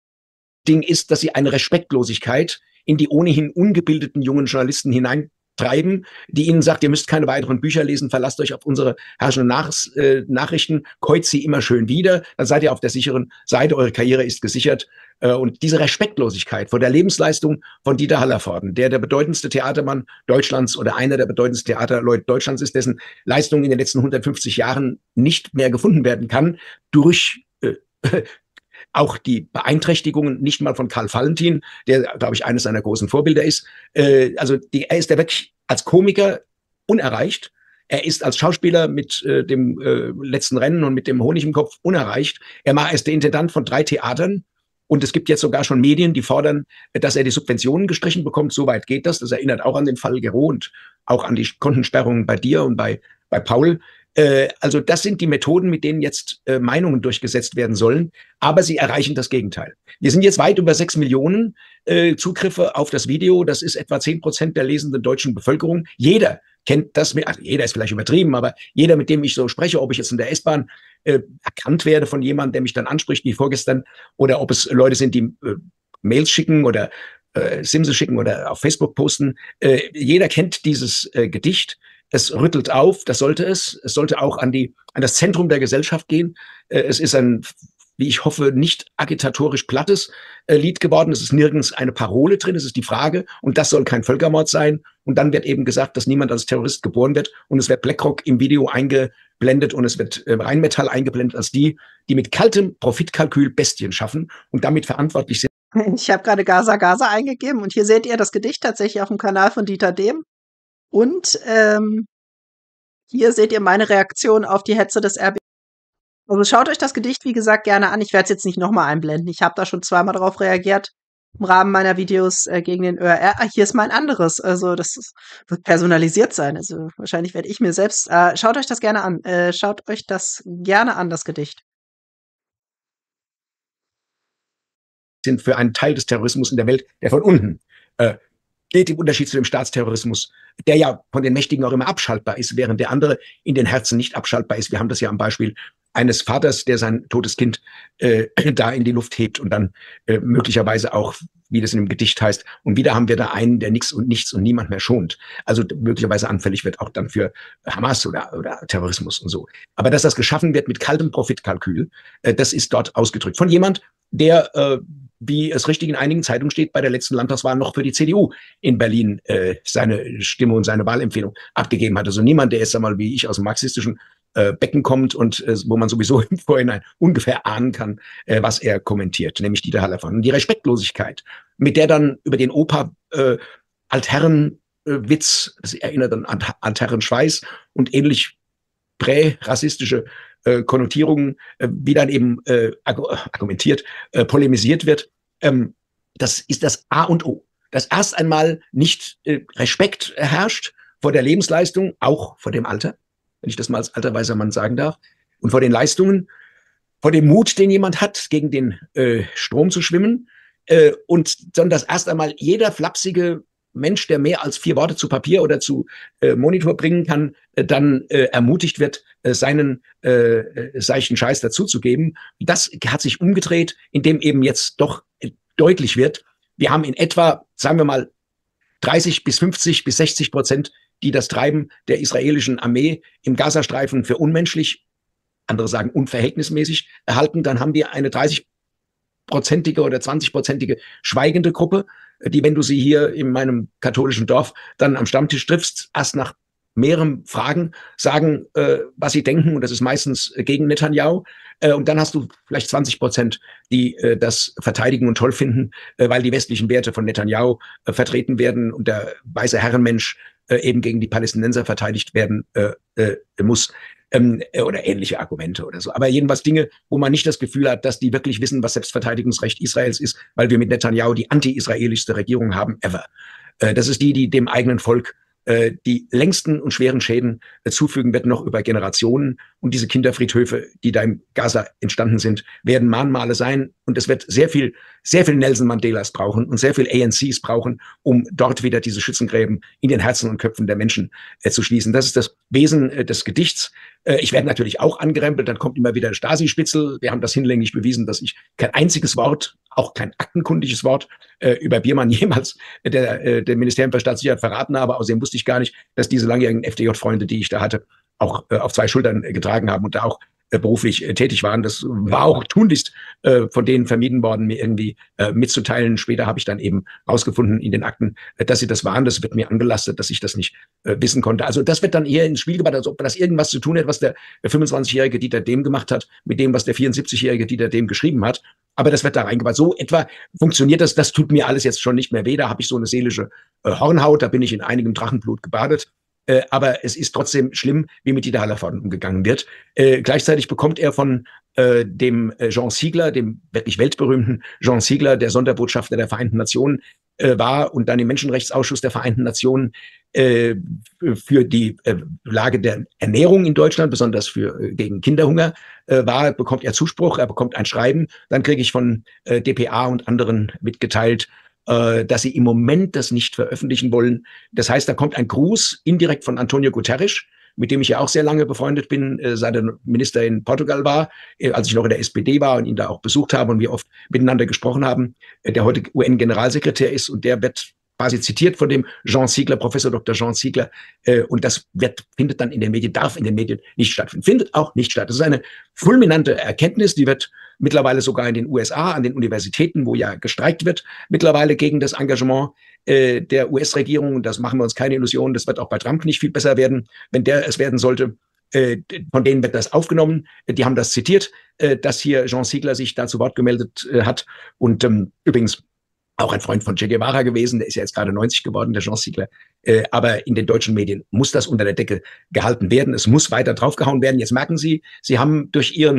Ding ist, dass sie eine Respektlosigkeit in die ohnehin ungebildeten jungen Journalisten hineintreiben, die ihnen sagt, ihr müsst keine weiteren Bücher lesen, verlasst euch auf unsere herrschenden Nach äh, Nachrichten, kreuzt sie immer schön wieder, dann seid ihr auf der sicheren Seite, eure Karriere ist gesichert. Äh, und diese Respektlosigkeit vor der Lebensleistung von Dieter Hallervorden, der der bedeutendste Theatermann Deutschlands oder einer der bedeutendsten Theaterleute Deutschlands ist, dessen Leistung in den letzten hundertfünfzig Jahren nicht mehr gefunden werden kann, durch äh, auch die Beeinträchtigungen nicht mal von Karl Valentin, der, glaube ich, eines seiner großen Vorbilder ist. Äh, also die, er ist ja wirklich als Komiker unerreicht. Er ist als Schauspieler mit äh, dem äh, letzten Rennen und mit dem Honig im Kopf unerreicht. Er war erst der Intendant von drei Theatern. Und es gibt jetzt sogar schon Medien, die fordern, dass er die Subventionen gestrichen bekommt. Soweit geht das. Das erinnert auch an den Fall Gero und auch an die Kontensperrungen bei dir und bei, bei Paul. Also das sind die Methoden, mit denen jetzt äh, Meinungen durchgesetzt werden sollen, aber sie erreichen das Gegenteil. Wir sind jetzt weit über sechs Millionen äh, Zugriffe auf das Video. Das ist etwa zehn Prozent der lesenden deutschen Bevölkerung. Jeder kennt das, mit, also jeder ist vielleicht übertrieben, aber jeder, mit dem ich so spreche, ob ich jetzt in der S-Bahn äh, erkannt werde von jemandem, der mich dann anspricht, wie vorgestern, oder ob es Leute sind, die äh, Mails schicken oder äh, Simse schicken oder auf Facebook posten. Äh, jeder kennt dieses äh, Gedicht. Es rüttelt auf, das sollte es. Es sollte auch an die, an das Zentrum der Gesellschaft gehen. Es ist ein, wie ich hoffe, nicht agitatorisch plattes Lied geworden. Es ist nirgends eine Parole drin. Es ist die Frage. Und das soll kein Völkermord sein. Und dann wird eben gesagt, dass niemand als Terrorist geboren wird. Und es wird BlackRock im Video eingeblendet und es wird Rheinmetall eingeblendet als die, die mit kaltem Profitkalkül Bestien schaffen und damit verantwortlich sind. Ich habe gerade Gaza, Gaza eingegeben und hier seht ihr das Gedicht tatsächlich auf dem Kanal von Dieter Dehm. Und ähm, hier seht ihr meine Reaktion auf die Hetze des R B B. Also schaut euch das Gedicht, wie gesagt, gerne an. Ich werde es jetzt nicht nochmal einblenden. Ich habe da schon zweimal darauf reagiert. im Rahmen meiner Videos äh, gegen den Ö R R. Ah, hier ist mein anderes. Also das ist, wird personalisiert sein. Also wahrscheinlich werde ich mir selbst. Äh, schaut euch das gerne an. Äh, schaut euch das gerne an, das Gedicht. Sind für einen Teil des Terrorismus in der Welt, der von unten äh, geht, im Unterschied zu dem Staatsterrorismus, der ja von den Mächtigen auch immer abschaltbar ist, während der andere in den Herzen nicht abschaltbar ist. Wir haben das ja am Beispiel eines Vaters, der sein totes Kind äh, da in die Luft hebt und dann äh, möglicherweise auch, wie das in dem Gedicht heißt, und wieder haben wir da einen, der nichts und nichts und niemand mehr schont. Also möglicherweise anfällig wird auch dann für Hamas oder, oder Terrorismus und so. Aber dass das geschaffen wird mit kaltem Profitkalkül, äh, das ist dort ausgedrückt von jemand, der, äh, wie es richtig in einigen Zeitungen steht, bei der letzten Landtagswahl noch für die C D U in Berlin äh, seine Stimme und seine Wahlempfehlung abgegeben hat. Also niemand, der jetzt einmal wie ich aus dem marxistischen äh, Becken kommt und äh, wo man sowieso im Vorhinein ungefähr ahnen kann, äh, was er kommentiert, nämlich Dieter Hallervorden. Und die Respektlosigkeit, mit der dann über den Opa äh, Altherren-Witz, das erinnert an Altherren-Schweiß und ähnlich prä-rassistische äh, Konnotierungen, äh, wie dann eben äh, argumentiert, äh, polemisiert wird. Ähm, das ist das A und O. Dass erst einmal nicht äh, Respekt herrscht vor der Lebensleistung, auch vor dem Alter, wenn ich das mal als alter weiser Mann sagen darf, und vor den Leistungen, vor dem Mut, den jemand hat, gegen den äh, Strom zu schwimmen, äh, und sondern dass erst einmal jeder flapsige Mensch, der mehr als vier Worte zu Papier oder zu äh, Monitor bringen kann, äh, dann äh, ermutigt wird, äh, seinen äh, seichten Scheiß dazuzugeben. Das hat sich umgedreht, indem eben jetzt doch äh, deutlich wird, wir haben in etwa, sagen wir mal, dreißig bis fünfzig bis sechzig Prozent, die das Treiben der israelischen Armee im Gazastreifen für unmenschlich, andere sagen unverhältnismäßig, erhalten. Dann haben wir eine dreißig-prozentige oder zwanzig-prozentige schweigende Gruppe, die, wenn du sie hier in meinem katholischen Dorf dann am Stammtisch triffst, erst nach mehreren Fragen sagen, äh, was sie denken, und das ist meistens äh, gegen Netanyahu. Äh, und dann hast du vielleicht zwanzig Prozent, die äh, das verteidigen und toll finden, äh, weil die westlichen Werte von Netanyahu äh, vertreten werden und der weiße Herrenmensch äh, eben gegen die Palästinenser verteidigt werden äh, äh, muss. Ähm, oder ähnliche Argumente oder so. Aber jedenfalls Dinge, wo man nicht das Gefühl hat, dass die wirklich wissen, was Selbstverteidigungsrecht Israels ist, weil wir mit Netanyahu die anti-israelischste Regierung haben ever. Äh, das ist die, die dem eigenen Volk äh, die längsten und schweren Schäden äh, zufügen wird, noch über Generationen. Und diese Kinderfriedhöfe, die da im Gaza entstanden sind, werden Mahnmale sein. Und es wird sehr viel, sehr viel Nelson Mandelas brauchen und sehr viel A N Cs brauchen, um dort wieder diese Schützengräben in den Herzen und Köpfen der Menschen äh, zu schließen. Das ist das Wesen äh, des Gedichts. Äh, ich werde natürlich auch angerempelt, dann kommt immer wieder ein Stasi-Spitzel. Wir haben das hinlänglich bewiesen, dass ich kein einziges Wort, auch kein aktenkundiges Wort äh, über Biermann jemals äh, der, äh, der Ministerium für Staatssicherheit verraten habe. Außerdem wusste ich gar nicht, dass diese langjährigen F D J-Freunde, die ich da hatte, auch äh, auf zwei Schultern äh, getragen haben und da auch äh, beruflich äh, tätig waren. Das war auch tunlichst äh, von denen vermieden worden, mir irgendwie äh, mitzuteilen. Später habe ich dann eben rausgefunden in den Akten, äh, dass sie das waren. Das wird mir angelastet, dass ich das nicht äh, wissen konnte. Also das wird dann eher ins Spiel gebracht, als ob das irgendwas zu tun hat, was der fünfundzwanzigjährige Dieter Dehm gemacht hat, mit dem, was der vierundsiebzigjährige Dieter Dehm geschrieben hat. Aber das wird da reingebracht. So etwa funktioniert das. Das tut mir alles jetzt schon nicht mehr weh. Da habe ich so eine seelische äh, Hornhaut. Da bin ich in einigem Drachenblut gebadet. Äh, aber es ist trotzdem schlimm, wie mit Dieter Hallervorden umgegangen wird. Äh, gleichzeitig bekommt er von äh, dem äh, Jean Ziegler, dem wirklich weltberühmten Jean Ziegler, der Sonderbotschafter der Vereinten Nationen äh, war und dann im Menschenrechtsausschuss der Vereinten Nationen äh, für die äh, Lage der Ernährung in Deutschland, besonders für äh, gegen Kinderhunger äh, war, bekommt er Zuspruch, er bekommt ein Schreiben. Dann kriege ich von äh, D P A und anderen mitgeteilt, dass sie im Moment das nicht veröffentlichen wollen. Das heißt, da kommt ein Gruß indirekt von Antonio Guterres, mit dem ich ja auch sehr lange befreundet bin, seit er Minister in Portugal war, als ich noch in der S P D war und ihn da auch besucht habe und wir oft miteinander gesprochen haben, der heute U N-Generalsekretär ist, und der wird quasi zitiert von dem Jean Ziegler, Professor Doktor Jean Ziegler, äh, und das wird, findet dann in den Medien, darf in den Medien nicht stattfinden, findet auch nicht statt. Das ist eine fulminante Erkenntnis, die wird mittlerweile sogar in den U S A, an den Universitäten, wo ja gestreikt wird, mittlerweile gegen das Engagement äh, der U S-Regierung, und das machen wir uns keine Illusionen, das wird auch bei Trump nicht viel besser werden, wenn der es werden sollte. Äh, von denen wird das aufgenommen, die haben das zitiert, äh, dass hier Jean Ziegler sich da zu Wort gemeldet äh, hat, und ähm, übrigens auch ein Freund von Che Guevara gewesen, der ist ja jetzt gerade neunzig geworden, der Jean Ziegler. Äh, aber in den deutschen Medien muss das unter der Decke gehalten werden. Es muss weiter draufgehauen werden. Jetzt merken Sie, Sie haben durch Ihren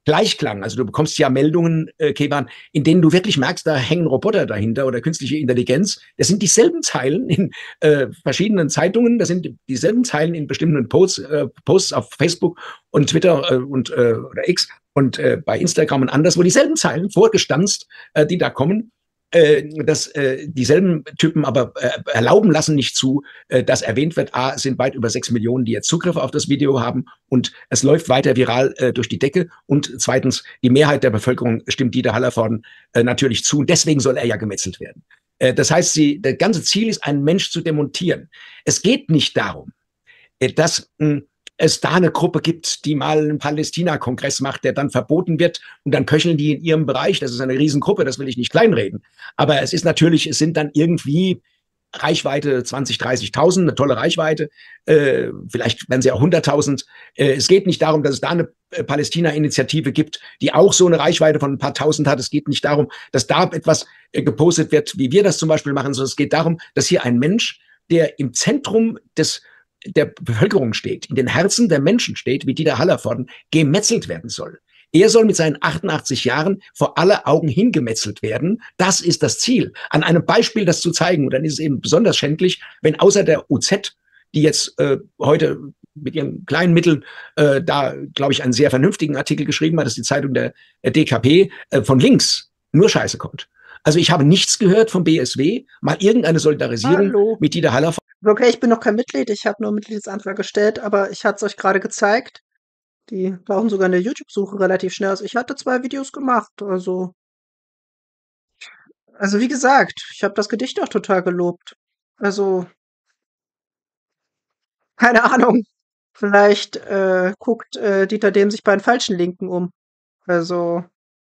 Gleichklang. Also du bekommst ja Meldungen, äh, Kevan, in denen du wirklich merkst, da hängen Roboter dahinter oder künstliche Intelligenz. Das sind dieselben Zeilen in äh, verschiedenen Zeitungen, das sind dieselben Zeilen in bestimmten Posts, äh, Posts auf Facebook und Twitter äh, und äh, oder X und äh, bei Instagram und anderswo, dieselben Zeilen vorgestanzt, äh, die da kommen. Dass äh, dieselben Typen aber äh, erlauben lassen nicht zu, äh, dass erwähnt wird, A, es sind weit über sechs Millionen, die jetzt Zugriff auf das Video haben und es läuft weiter viral äh, durch die Decke und zweitens, die Mehrheit der Bevölkerung stimmt Dieter Hallervorden äh, natürlich zu und deswegen soll er ja gemetzelt werden. Äh, das heißt, sie, das ganze Ziel ist, einen Mensch zu demontieren. Es geht nicht darum, äh, dass mh, es da eine Gruppe gibt, die mal einen Palästina-Kongress macht, der dann verboten wird und dann köcheln die in ihrem Bereich. Das ist eine Riesengruppe, das will ich nicht kleinreden. Aber es ist natürlich, es sind dann irgendwie Reichweite zwanzig, dreißigtausend, eine tolle Reichweite. Äh, vielleicht werden sie auch hunderttausend. Äh, es geht nicht darum, dass es da eine Palästina-Initiative gibt, die auch so eine Reichweite von ein paar Tausend hat. Es geht nicht darum, dass da etwas äh, gepostet wird, wie wir das zum Beispiel machen, sondern es geht darum, dass hier ein Mensch, der im Zentrum des der Bevölkerung steht, in den Herzen der Menschen steht, wie Dieter Hallervorden, gemetzelt werden soll. Er soll mit seinen achtundachtzig Jahren vor aller Augen hingemetzelt werden. Das ist das Ziel. An einem Beispiel das zu zeigen. Und dann ist es eben besonders schändlich, wenn außer der U Z, die jetzt äh, heute mit ihren kleinen Mitteln äh, da, glaube ich, einen sehr vernünftigen Artikel geschrieben hat, das ist die Zeitung der, der D K P, äh, von links nur Scheiße kommt. Also ich habe nichts gehört vom B S W, mal irgendeine Solidarisierung Hallo. mit Dieter Hallervorden. Okay, ich bin noch kein Mitglied, ich habe nur einen Mitgliedsantrag gestellt, aber ich hatte es euch gerade gezeigt. Die tauchen sogar in der YouTube-Suche relativ schnell. Also ich hatte zwei Videos gemacht, also also wie gesagt, ich habe das Gedicht auch total gelobt. Also keine Ahnung, vielleicht äh, guckt äh, Dieter Dehm sich bei den falschen Linken um. Also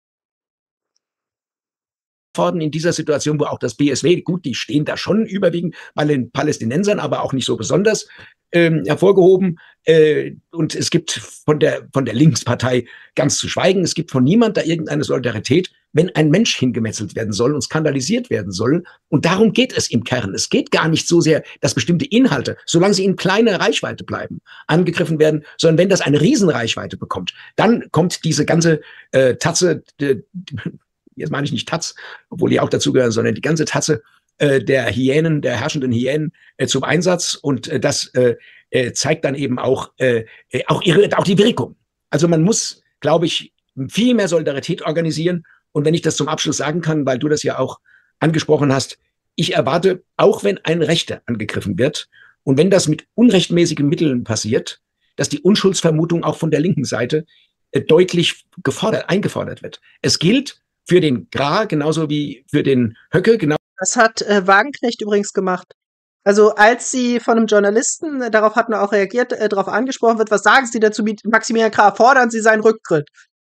in dieser Situation, wo auch das B S W, gut, die stehen da schon überwiegend bei den Palästinensern, aber auch nicht so besonders ähm, hervorgehoben. Äh, und es gibt von der, von der Linkspartei ganz zu schweigen, es gibt von niemand da irgendeine Solidarität, wenn ein Mensch hingemetzelt werden soll und skandalisiert werden soll. Und darum geht es im Kern. Es geht gar nicht so sehr, dass bestimmte Inhalte, solange sie in kleiner Reichweite bleiben, angegriffen werden, sondern wenn das eine Riesenreichweite bekommt, dann kommt diese ganze äh, Tatze, äh, jetzt meine ich nicht Taz, obwohl die auch dazugehören, sondern die ganze Tatze äh, der Hyänen, der herrschenden Hyänen äh, zum Einsatz. Und äh, das äh, äh, zeigt dann eben auch, äh, auch, ihre, auch die Wirkung. Also man muss, glaube ich, viel mehr Solidarität organisieren. Und wenn ich das zum Abschluss sagen kann, weil du das ja auch angesprochen hast, ich erwarte, auch wenn ein Rechter angegriffen wird und wenn das mit unrechtmäßigen Mitteln passiert, dass die Unschuldsvermutung auch von der linken Seite äh, deutlich gefordert, eingefordert wird. Es gilt für den Gra genauso wie für den Höcke. Genau. Das hat äh, Wagenknecht übrigens gemacht. Also als sie von einem Journalisten, äh, darauf hatten wir auch reagiert, äh, darauf angesprochen wird, was sagen Sie dazu, Maximilian Krah, fordern Sie seinen Rücktritt?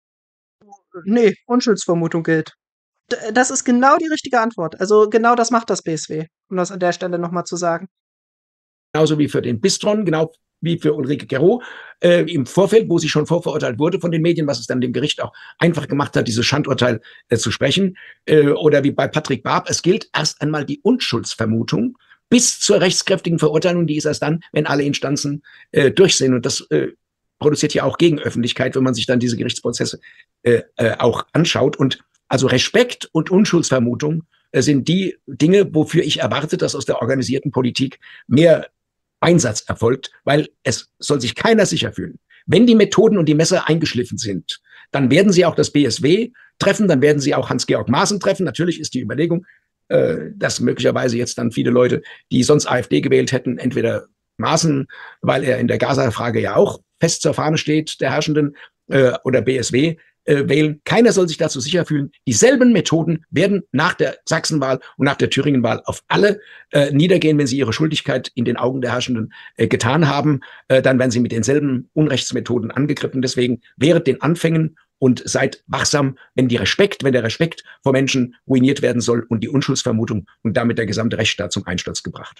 Nee, Unschuldsvermutung gilt. D das ist genau die richtige Antwort. Also genau das macht das B S W, um das an der Stelle nochmal zu sagen. Genauso wie für den Bistron, genau wie für Ulrike Gero äh, im Vorfeld, wo sie schon vorverurteilt wurde von den Medien, was es dann dem Gericht auch einfach gemacht hat, dieses Schandurteil äh, zu sprechen. Äh, oder wie bei Patrick Barb, es gilt erst einmal die Unschuldsvermutung bis zur rechtskräftigen Verurteilung, die ist erst dann, wenn alle Instanzen äh, durch sind. Und das äh, produziert ja auch Gegenöffentlichkeit, wenn man sich dann diese Gerichtsprozesse äh, äh, auch anschaut. Und also Respekt und Unschuldsvermutung äh, sind die Dinge, wofür ich erwarte, dass aus der organisierten Politik mehr Einsatz erfolgt, weil es soll sich keiner sicher fühlen. Wenn die Methoden und die Messer eingeschliffen sind, dann werden sie auch das B S W treffen, dann werden sie auch Hans-Georg Maaßen treffen. Natürlich ist die Überlegung, äh, dass möglicherweise jetzt dann viele Leute, die sonst AfD gewählt hätten, entweder Maaßen, weil er in der Gaza-Frage ja auch fest zur Fahne steht, der Herrschenden, äh, oder B S W, Äh, wählen. Keiner soll sich dazu sicher fühlen. Dieselben Methoden werden nach der Sachsenwahl und nach der Thüringenwahl auf alle äh, niedergehen, wenn sie ihre Schuldigkeit in den Augen der Herrschenden äh, getan haben. Äh, dann werden sie mit denselben Unrechtsmethoden angegriffen. Deswegen wehret den Anfängen und seid wachsam, wenn die Respekt, wenn der Respekt vor Menschen ruiniert werden soll und die Unschuldsvermutung und damit der gesamte Rechtsstaat zum Einsturz gebracht.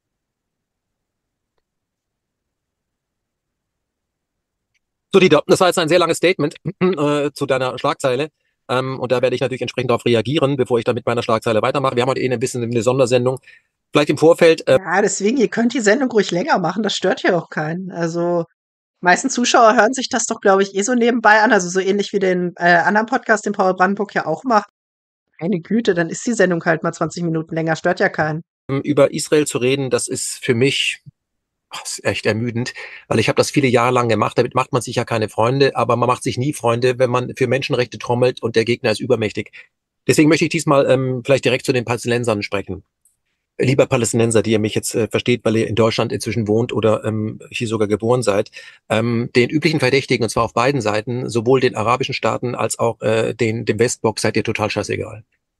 So, Dieter, das war jetzt ein sehr langes Statement äh, zu deiner Schlagzeile. Ähm, und da werde ich natürlich entsprechend darauf reagieren, bevor ich dann mit meiner Schlagzeile weitermache. Wir haben heute eh ein bisschen eine Sondersendung. Vielleicht im Vorfeld. Äh ja, deswegen, ihr könnt die Sendung ruhig länger machen, das stört ja auch keinen. Also, Meisten Zuschauer hören sich das doch, glaube ich, eh so nebenbei an, also so ähnlich wie den äh, anderen Podcast, den Paul Brandenburg ja auch macht. Meine Güte, dann ist die Sendung halt mal zwanzig Minuten länger, stört ja keinen. Über Israel zu reden, das ist für mich ach, ist echt ermüdend, weil ich habe das viele Jahre lang gemacht. Damit macht man sich ja keine Freunde, aber man macht sich nie Freunde, wenn man für Menschenrechte trommelt und der Gegner ist übermächtig. Deswegen möchte ich diesmal ähm, vielleicht direkt zu den Palästinensern sprechen. Lieber Palästinenser, die ihr mich jetzt äh, versteht, weil ihr in Deutschland inzwischen wohnt oder ähm, hier sogar geboren seid, ähm, den üblichen Verdächtigen, und zwar auf beiden Seiten, sowohl den arabischen Staaten als auch äh, den, dem Westblock, seid ihr total scheißegal.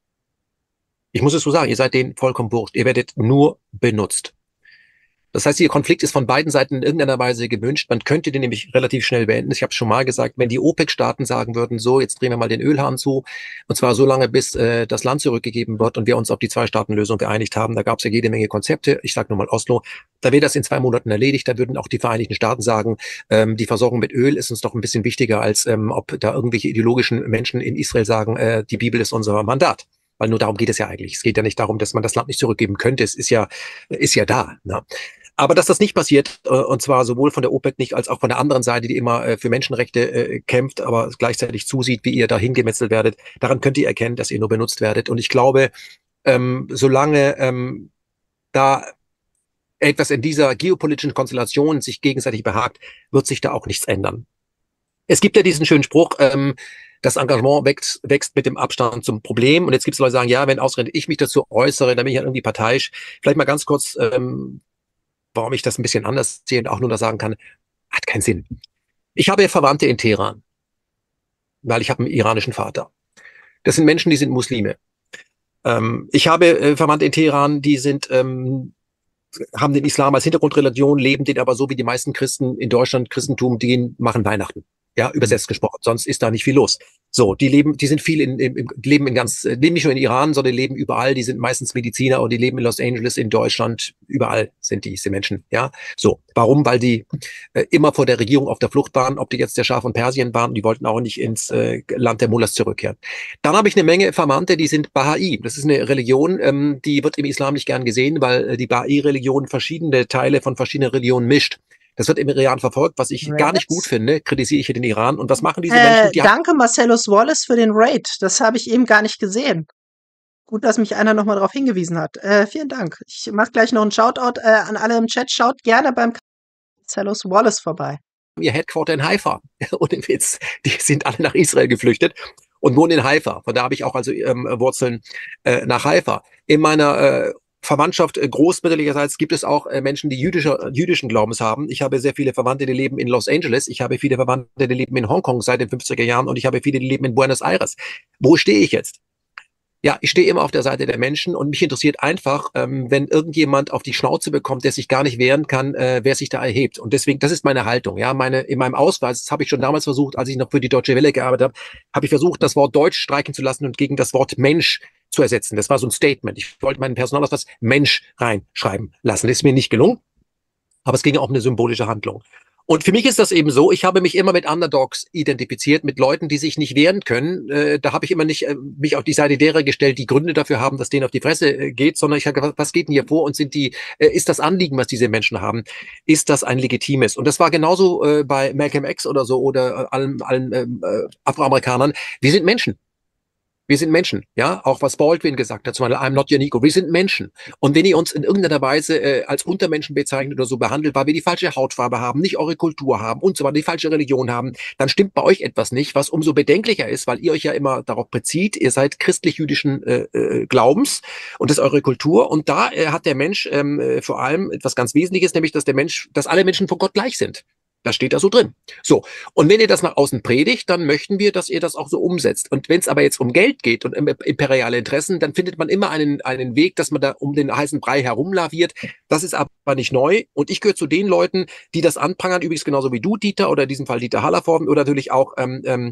Ich muss es so sagen, ihr seid denen vollkommen wurscht. Ihr werdet nur benutzt. Das heißt, der Konflikt ist von beiden Seiten in irgendeiner Weise gewünscht. Man könnte den nämlich relativ schnell beenden. Ich habe es schon mal gesagt, wenn die OPEC-Staaten sagen würden, so, jetzt drehen wir mal den Ölhahn zu, und zwar so lange, bis äh, das Land zurückgegeben wird und wir uns auf die Zwei-Staaten-Lösung geeinigt haben. Da gab es ja jede Menge Konzepte. Ich sage nur mal Oslo. Da wäre das in zwei Monaten erledigt. Da würden auch die Vereinigten Staaten sagen, ähm, die Versorgung mit Öl ist uns doch ein bisschen wichtiger, als ähm, ob da irgendwelche ideologischen Menschen in Israel sagen, äh, die Bibel ist unser Mandat. Weil nur darum geht es ja eigentlich. Es geht ja nicht darum, dass man das Land nicht zurückgeben könnte. Es ist ja, ist ja da. Ne? Aber dass das nicht passiert, äh, und zwar sowohl von der OPEC nicht, als auch von der anderen Seite, die immer äh, für Menschenrechte äh, kämpft, aber gleichzeitig zusieht, wie ihr da hingemetzelt werdet, daran könnt ihr erkennen, dass ihr nur benutzt werdet. Und ich glaube, ähm, solange ähm, da etwas in dieser geopolitischen Konstellation sich gegenseitig behagt, wird sich da auch nichts ändern. Es gibt ja diesen schönen Spruch, ähm, das Engagement wächst, wächst mit dem Abstand zum Problem. Und jetzt gibt es Leute, die sagen, ja, wenn ausgerechnet ich mich dazu äußere, dann bin ich ja irgendwie parteiisch. Vielleicht mal ganz kurz, ähm, warum ich das ein bisschen anders sehe und auch nur da sagen kann, hat keinen Sinn. Ich habe Verwandte in Teheran, weil ich habe einen iranischen Vater. Das sind Menschen, die sind Muslime. Ähm, ich habe äh, Verwandte in Teheran, die sind, ähm, haben den Islam als Hintergrundreligion, leben den aber so wie die meisten Christen in Deutschland, Christentum, die machen Weihnachten. Ja, übersetzt gesprochen. Sonst ist da nicht viel los. So, die leben, die sind viel in, in, leben in ganz, leben nicht nur in Iran, sondern leben überall. Die sind meistens Mediziner und die leben in Los Angeles, in Deutschland. Überall sind diese Menschen. Ja, so. Warum? Weil die äh, immer vor der Regierung auf der Flucht waren. Ob die jetzt der Schah von Persien waren, die wollten auch nicht ins äh, Land der Mullahs zurückkehren. Dann habe ich eine Menge Verwandte, die sind Bahai. Das ist eine Religion, ähm, die wird im Islam nicht gern gesehen, weil äh, die Bahai-Religion verschiedene Teile von verschiedenen Religionen mischt. Das wird im Iran verfolgt, was ich Raids? gar nicht gut finde, kritisiere ich hier den Iran. Und was machen diese Äh, Menschen? Die danke Marcellus Wallace für den Raid. Das habe ich eben gar nicht gesehen. Gut, dass mich einer nochmal darauf hingewiesen hat. Äh, vielen Dank. Ich mache gleich noch einen Shoutout äh, an alle im Chat. Schaut gerne beim Marcellus Wallace vorbei. haben ihr Headquarter in Haifa. Und im Witz, die sind alle nach Israel geflüchtet und wohnen in Haifa. Von da habe ich auch also ähm, Wurzeln äh, nach Haifa. In meiner äh, Verwandtschaft äh, großmütterlicherseits gibt es auch äh, Menschen, die jüdischer, jüdischen Glaubens haben. Ich habe sehr viele Verwandte, die leben in Los Angeles. Ich habe viele Verwandte, die leben in Hongkong seit den fünfziger Jahren und ich habe viele, die leben in Buenos Aires. Wo stehe ich jetzt? Ja, ich stehe immer auf der Seite der Menschen und mich interessiert einfach, ähm, wenn irgendjemand auf die Schnauze bekommt, der sich gar nicht wehren kann, äh, wer sich da erhebt. Und deswegen, das ist meine Haltung. Ja, meine in meinem Ausweis, das habe ich schon damals versucht, als ich noch für die Deutsche Welle gearbeitet habe, habe ich versucht, das Wort Deutsch streichen zu lassen und gegen das Wort Mensch zu ersetzen. Das war so ein Statement. Ich wollte meinen Personalausweis Mensch reinschreiben lassen. Das ist mir nicht gelungen, aber es ging auch um eine symbolische Handlung. Und für mich ist das eben so, ich habe mich immer mit Underdogs identifiziert, mit Leuten, die sich nicht wehren können. Äh, da habe ich immer nicht äh, mich auf die Seite derer gestellt, die Gründe dafür haben, dass denen auf die Fresse äh, geht, sondern ich habe gesagt, was geht denn hier vor und sind die, äh, ist das Anliegen, was diese Menschen haben, ist das ein legitimes? Und das war genauso äh, bei Malcolm X oder so oder äh, allen, allen ähm, äh, Afroamerikanern. Wir sind Menschen. Wir sind Menschen, ja, auch was Baldwin gesagt hat, zum Beispiel, I'm not your Nico, wir sind Menschen. Und wenn ihr uns in irgendeiner Weise äh, als Untermenschen bezeichnet oder so behandelt, weil wir die falsche Hautfarbe haben, nicht eure Kultur haben und so weiter, die falsche Religion haben, dann stimmt bei euch etwas nicht, was umso bedenklicher ist, weil ihr euch ja immer darauf bezieht, ihr seid christlich-jüdischen äh, äh, Glaubens und das ist eure Kultur. Und da äh, hat der Mensch ähm, äh, vor allem etwas ganz Wesentliches, nämlich, dass der Mensch, dass alle Menschen vor Gott gleich sind. Das steht da so drin. So. Und wenn ihr das nach außen predigt, dann möchten wir, dass ihr das auch so umsetzt. Und wenn es aber jetzt um Geld geht und um imperiale Interessen, dann findet man immer einen, einen Weg, dass man da um den heißen Brei herumlaviert. Das ist aber nicht neu. Und ich gehöre zu den Leuten, die das anprangern, übrigens genauso wie du, Dieter, oder in diesem Fall Dieter Hallervorden, oder natürlich auch ähm, ähm,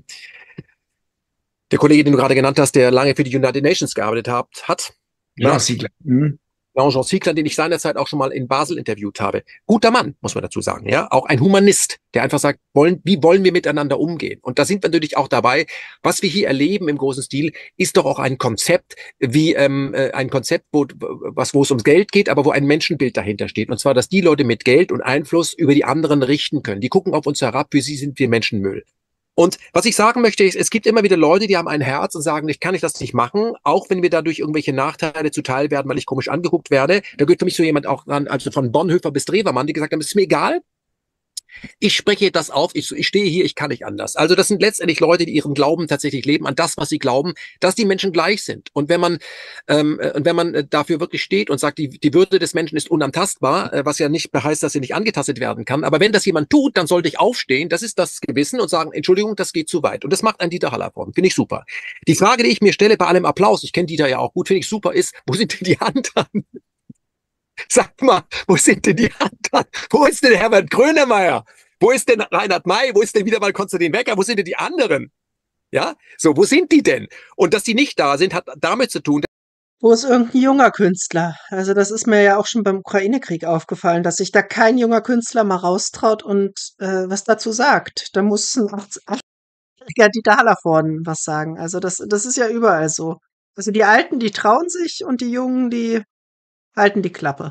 der Kollege, den du gerade genannt hast, der lange für die United Nations gearbeitet hat. hat Ja, Siegler. Mhm. Jean Siegler, den ich seinerzeit auch schon mal in Basel interviewt habe. Guter Mann, muss man dazu sagen, ja. Auch ein Humanist, der einfach sagt, wollen, wie wollen wir miteinander umgehen? Und da sind wir natürlich auch dabei. Was wir hier erleben im großen Stil, ist doch auch ein Konzept, wie ähm, äh, ein Konzept, wo, was, wo es ums Geld geht, aber wo ein Menschenbild dahinter steht. Und zwar, dass die Leute mit Geld und Einfluss über die anderen richten können. Die gucken auf uns herab, für sie sind wir Menschenmüll. Und was ich sagen möchte, ist, es gibt immer wieder Leute, die haben ein Herz und sagen, ich kann ich das nicht machen, auch wenn mir dadurch irgendwelche Nachteile zuteil werden, weil ich komisch angeguckt werde. Da gehört für mich so jemand auch an, also von Bonhoeffer bis Drewermann, die gesagt haben, es ist mir egal. Ich spreche das auf, ich, ich stehe hier, ich kann nicht anders. Also das sind letztendlich Leute, die ihren Glauben tatsächlich leben, an das, was sie glauben, dass die Menschen gleich sind. Und wenn man ähm, und wenn man dafür wirklich steht und sagt, die, die Würde des Menschen ist unantastbar, äh, was ja nicht heißt, dass sie nicht angetastet werden kann, aber wenn das jemand tut, dann sollte ich aufstehen, das ist das Gewissen, und sagen, Entschuldigung, das geht zu weit. Und das macht ein Dieter Hallervorden, finde ich super. Die Frage, die ich mir stelle bei allem Applaus, ich kenne Dieter ja auch gut, finde ich super, ist, wo sind denn die anderen? Sag mal, wo sind denn die anderen? Wo ist denn Herbert Grönemeyer? Wo ist denn Reinhard May? Wo ist denn wieder mal Konstantin Wecker? Wo sind denn die anderen? Ja, so, wo sind die denn? Und dass die nicht da sind, hat damit zu tun. Wo ist irgendein junger Künstler? Also das ist mir ja auch schon beim Ukraine-Krieg aufgefallen, dass sich da kein junger Künstler mal raustraut und äh, was dazu sagt. Da muss ein achtzigjähriger Dieter Hallervorden was sagen. Also das, das ist ja überall so. Also die Alten, die trauen sich, und die Jungen, die halten die Klappe.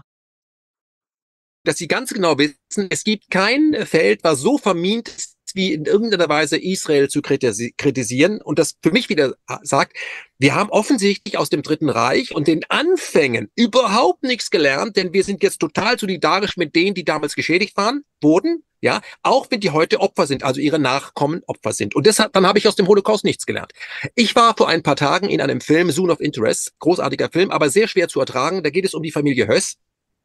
Dass sie ganz genau wissen, es gibt kein Feld, was so vermint ist, wie in irgendeiner Weise Israel zu kritisieren. Und das für mich wieder sagt, wir haben offensichtlich aus dem Dritten Reich und den Anfängen überhaupt nichts gelernt, denn wir sind jetzt total solidarisch mit denen, die damals geschädigt waren, wurden, ja, auch wenn die heute Opfer sind, also ihre Nachkommen Opfer sind. Und deshalb, dann habe ich aus dem Holocaust nichts gelernt. Ich war vor ein paar Tagen in einem Film, Zone of Interest, großartiger Film, aber sehr schwer zu ertragen. Da geht es um die Familie Höss.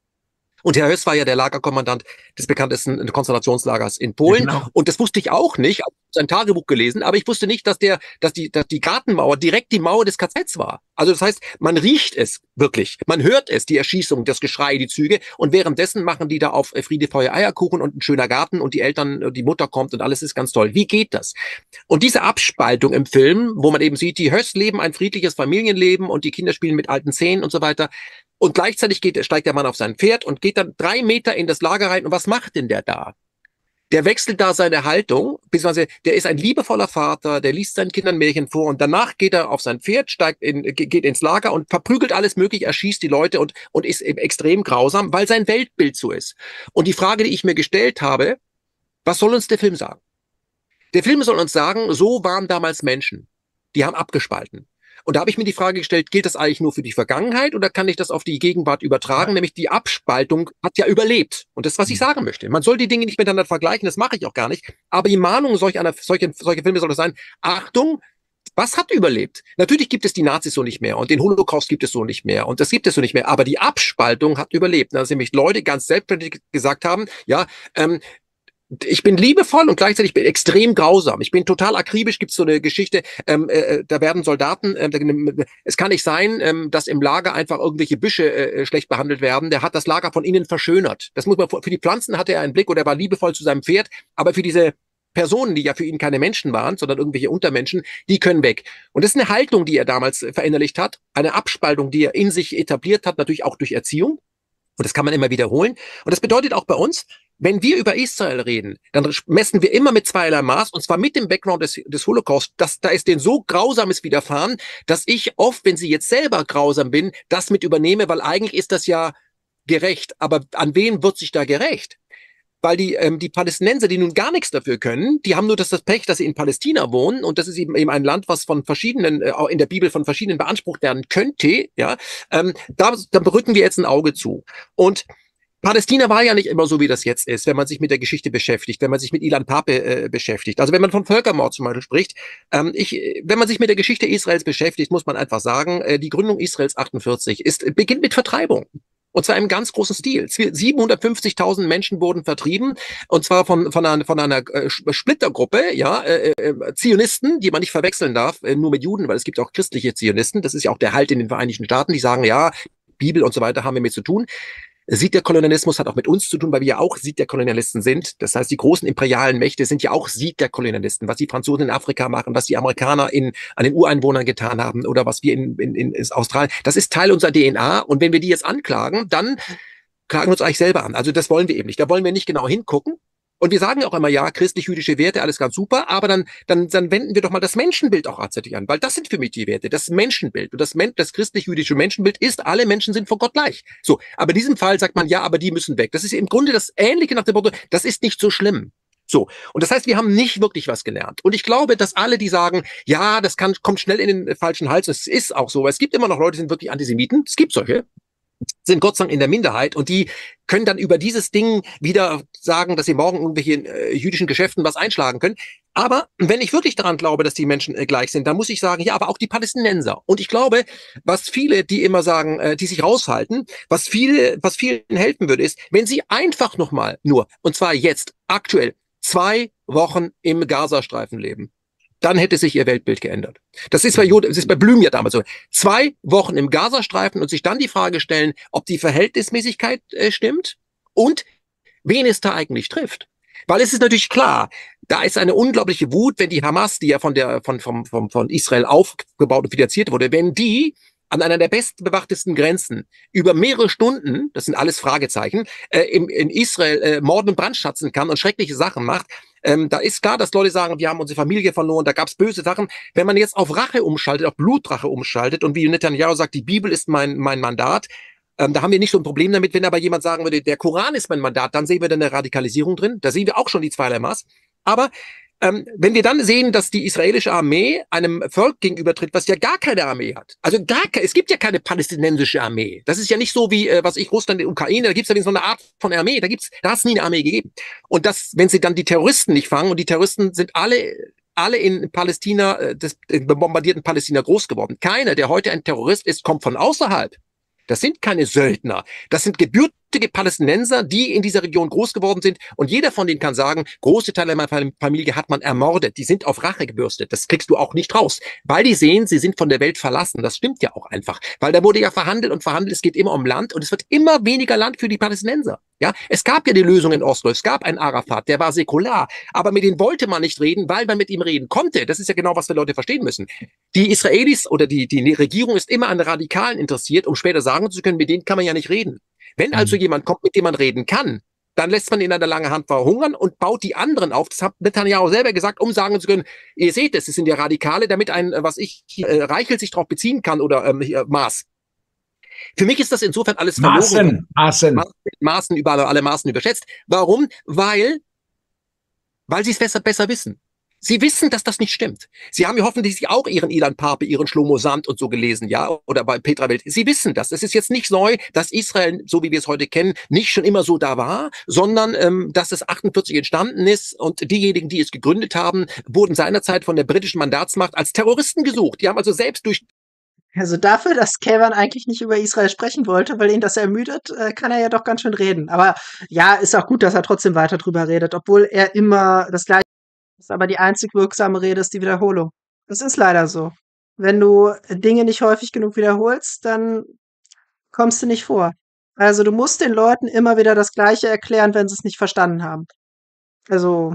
Und Herr Höss war ja der Lagerkommandant des bekanntesten Konzentrationslagers in Polen. Genau. Und das wusste ich auch nicht. Ich habe sein Tagebuch gelesen, aber ich wusste nicht, dass der, dass die, dass die Gartenmauer direkt die Mauer des K Zs war. Also das heißt, man riecht es wirklich. Man hört es, die Erschießung, das Geschrei, die Züge. Und währenddessen machen die da auf Friede, Feuer, Eierkuchen und ein schöner Garten und die Eltern, die Mutter kommt und alles ist ganz toll. Wie geht das? Und diese Abspaltung im Film, wo man eben sieht, die Höss leben ein friedliches Familienleben und die Kinder spielen mit alten Zähnen und so weiter. Und gleichzeitig geht, steigt der Mann auf sein Pferd und geht dann drei Meter in das Lager rein. Und was macht denn der da? Der wechselt da seine Haltung, beziehungsweise der ist ein liebevoller Vater, der liest seinen Kindern Märchen vor und danach geht er auf sein Pferd, steigt in, geht ins Lager und verprügelt alles Mögliche, erschießt die Leute und, und ist extrem grausam, weil sein Weltbild so ist. Und die Frage, die ich mir gestellt habe, was soll uns der Film sagen? Der Film soll uns sagen, so waren damals Menschen. Die haben abgespalten. Und da habe ich mir die Frage gestellt, gilt das eigentlich nur für die Vergangenheit oder kann ich das auf die Gegenwart übertragen? Ja. Nämlich die Abspaltung hat ja überlebt. Und das, was ich sagen möchte. Man soll die Dinge nicht miteinander vergleichen, das mache ich auch gar nicht. Aber die Mahnung solch einer, solche, solche Filme soll das sein. Achtung, was hat überlebt? Natürlich gibt es die Nazis so nicht mehr und den Holocaust gibt es so nicht mehr und das gibt es so nicht mehr. Aber die Abspaltung hat überlebt. Dass nämlich Leute ganz selbstverständlich gesagt haben, ja, ähm, ich bin liebevoll und gleichzeitig bin ich extrem grausam. Ich bin total akribisch. Gibt es so eine Geschichte, ähm, äh, da werden Soldaten, äh, es kann nicht sein, ähm, dass im Lager einfach irgendwelche Büsche äh, schlecht behandelt werden. Der hat das Lager von innen verschönert. Das muss man, für die Pflanzen hatte er einen Blick und er war liebevoll zu seinem Pferd, aber für diese Personen, die ja für ihn keine Menschen waren, sondern irgendwelche Untermenschen, die können weg. Und das ist eine Haltung, die er damals verinnerlicht hat, eine Abspaltung, die er in sich etabliert hat, natürlich auch durch Erziehung. Und das kann man immer wiederholen. Und das bedeutet auch bei uns, wenn wir über Israel reden, dann messen wir immer mit zweierlei Maß, und zwar mit dem Background des, des Holocaust. Das, da ist denen so Grausames widerfahren, dass ich oft, wenn sie jetzt selber grausam bin, das mit übernehme, weil eigentlich ist das ja gerecht. Aber an wen wird sich da gerecht? Weil die, ähm, die Palästinenser, die nun gar nichts dafür können, die haben nur das, das Pech, dass sie in Palästina wohnen, und das ist eben, eben ein Land, was von verschiedenen, äh, in der Bibel von verschiedenen beansprucht werden könnte, ja, ähm, da, da berücken wir jetzt ein Auge zu. Und Palästina war ja nicht immer so, wie das jetzt ist, wenn man sich mit der Geschichte beschäftigt, wenn man sich mit Ilan Pape äh, beschäftigt. Also wenn man von Völkermord zum Beispiel spricht, ähm, ich, wenn man sich mit der Geschichte Israels beschäftigt, muss man einfach sagen, äh, die Gründung Israels achtundvierzig ist, beginnt mit Vertreibung. Und zwar im ganz großen Stil. siebenhundertfünfzigtausend Menschen wurden vertrieben, und zwar von, von einer, von einer äh, Splittergruppe, ja, äh, äh, Zionisten, die man nicht verwechseln darf, äh, nur mit Juden, weil es gibt auch christliche Zionisten. Das ist ja auch der Halt in den Vereinigten Staaten, die sagen, ja, Bibel und so weiter haben wir mit zu tun. Sieg der Kolonialismus hat auch mit uns zu tun, weil wir ja auch Sieg der Kolonialisten sind. Das heißt, die großen imperialen Mächte sind ja auch Sieg der Kolonialisten. Was die Franzosen in Afrika machen, was die Amerikaner in, an den Ureinwohnern getan haben oder was wir in, in, in Australien, das ist Teil unserer D N A. Und wenn wir die jetzt anklagen, dann klagen wir uns eigentlich selber an. Also das wollen wir eben nicht. Da wollen wir nicht genau hingucken. Und wir sagen auch immer, ja, christlich-jüdische Werte, alles ganz super, aber dann, dann, dann wenden wir doch mal das Menschenbild auch tatsächlich an, weil das sind für mich die Werte, das Menschenbild. Und das, Men das christlich-jüdische Menschenbild ist, alle Menschen sind vor Gott gleich. So, aber in diesem Fall sagt man, ja, aber die müssen weg. Das ist im Grunde das Ähnliche nach dem Motto, das ist nicht so schlimm. So, und das heißt, wir haben nicht wirklich was gelernt. Und ich glaube, dass alle, die sagen, ja, das kann, kommt schnell in den falschen Hals, es ist auch so, weil es gibt immer noch Leute, die sind wirklich Antisemiten, es gibt solche, sind Gott sei Dank in der Minderheit und die können dann über dieses Ding wieder sagen, dass sie morgen irgendwelche äh, jüdischen Geschäften was einschlagen können. Aber wenn ich wirklich daran glaube, dass die Menschen äh, gleich sind, dann muss ich sagen, ja, aber auch die Palästinenser. Und ich glaube, was viele, die immer sagen, äh, die sich raushalten, was viele, was vielen helfen würde, ist, wenn sie einfach nochmal nur, und zwar jetzt, aktuell, zwei Wochen im Gazastreifen leben. Dann hätte sich ihr Weltbild geändert. Das ist bei Jod, das ist bei Blüm ja damals so. Zwei Wochen im Gazastreifen und sich dann die Frage stellen, ob die Verhältnismäßigkeit äh, stimmt und wen es da eigentlich trifft. Weil es ist natürlich klar, da ist eine unglaubliche Wut, wenn die Hamas, die ja von der, von, von, von, von Israel aufgebaut und finanziert wurde, wenn die an einer der bestbewachtesten Grenzen über mehrere Stunden, das sind alles Fragezeichen, äh, im, in Israel äh, Morden und brandschatzen kann und schreckliche Sachen macht. Ähm, da ist klar, dass Leute sagen, wir haben unsere Familie verloren, da gab es böse Sachen. Wenn man jetzt auf Rache umschaltet, auf Blutrache umschaltet und wie Netanyahu sagt, die Bibel ist mein, mein Mandat, ähm, da haben wir nicht so ein Problem damit. Wenn aber jemand sagen würde, der Koran ist mein Mandat, dann sehen wir da eine Radikalisierung drin. Da sehen wir auch schon die zweierlei Maß. Aber Ähm, wenn wir dann sehen, dass die israelische Armee einem Volk gegenübertritt, was ja gar keine Armee hat, also gar keine, es gibt ja keine palästinensische Armee. Das ist ja nicht so wie, äh, was ich, Russland, die Ukraine, da gibt es ja so eine Art von Armee, da gibt's, da hat es nie eine Armee gegeben. Und das, wenn sie dann die Terroristen nicht fangen, und die Terroristen sind alle, alle in Palästina, äh, des in bombardierten Palästina groß geworden. Keiner, der heute ein Terrorist ist, kommt von außerhalb. Das sind keine Söldner. Das sind gebürtige Palästinenser, die in dieser Region groß geworden sind. Und jeder von denen kann sagen, große Teile meiner Familie hat man ermordet. Die sind auf Rache gebürstet. Das kriegst du auch nicht raus. Weil die sehen, sie sind von der Welt verlassen. Das stimmt ja auch einfach. Weil da wurde ja verhandelt und verhandelt. Es geht immer um Land. Und es wird immer weniger Land für die Palästinenser. Ja, es gab ja die Lösung in Oslo. Es gab einen Arafat, der war säkular. Aber mit denen wollte man nicht reden, weil man mit ihm reden konnte. Das ist ja genau, was wir Leute verstehen müssen. Die Israelis oder die, die Regierung ist immer an Radikalen interessiert, um später sagen zu können, mit denen kann man ja nicht reden. Wenn also mhm. jemand kommt, mit dem man reden kann, dann lässt man ihn an der langen Hand verhungern und baut die anderen auf. Das hat Netanyahu selber gesagt, um sagen zu können, ihr seht es, es sind ja Radikale, damit ein, was ich, äh, Reichel sich darauf beziehen kann oder ähm, hier, Maß. Für mich ist das insofern alles verloren. Maßen, Maßen. Maßen über alle Maßen überschätzt. Warum? Weil, weil sie es besser, besser wissen. Sie wissen, dass das nicht stimmt. Sie haben ja hoffentlich auch Ihren Ilan Pape, Ihren Shlomo Sand und so gelesen, ja, oder bei Petra Welt. Sie wissen das. Es ist jetzt nicht neu, dass Israel, so wie wir es heute kennen, nicht schon immer so da war, sondern ähm, dass es achtundvierzig entstanden ist und diejenigen, die es gegründet haben, wurden seinerzeit von der britischen Mandatsmacht als Terroristen gesucht. Die haben also selbst durch Also dafür, dass Kevin eigentlich nicht über Israel sprechen wollte, weil ihn das ermüdet, äh, kann er ja doch ganz schön reden. Aber ja, ist auch gut, dass er trotzdem weiter drüber redet, obwohl er immer das Gleiche ist, aber die einzig wirksame Rede ist die Wiederholung. Das ist leider so. Wenn du Dinge nicht häufig genug wiederholst, dann kommst du nicht vor. Also du musst den Leuten immer wieder das Gleiche erklären, wenn sie es nicht verstanden haben. Also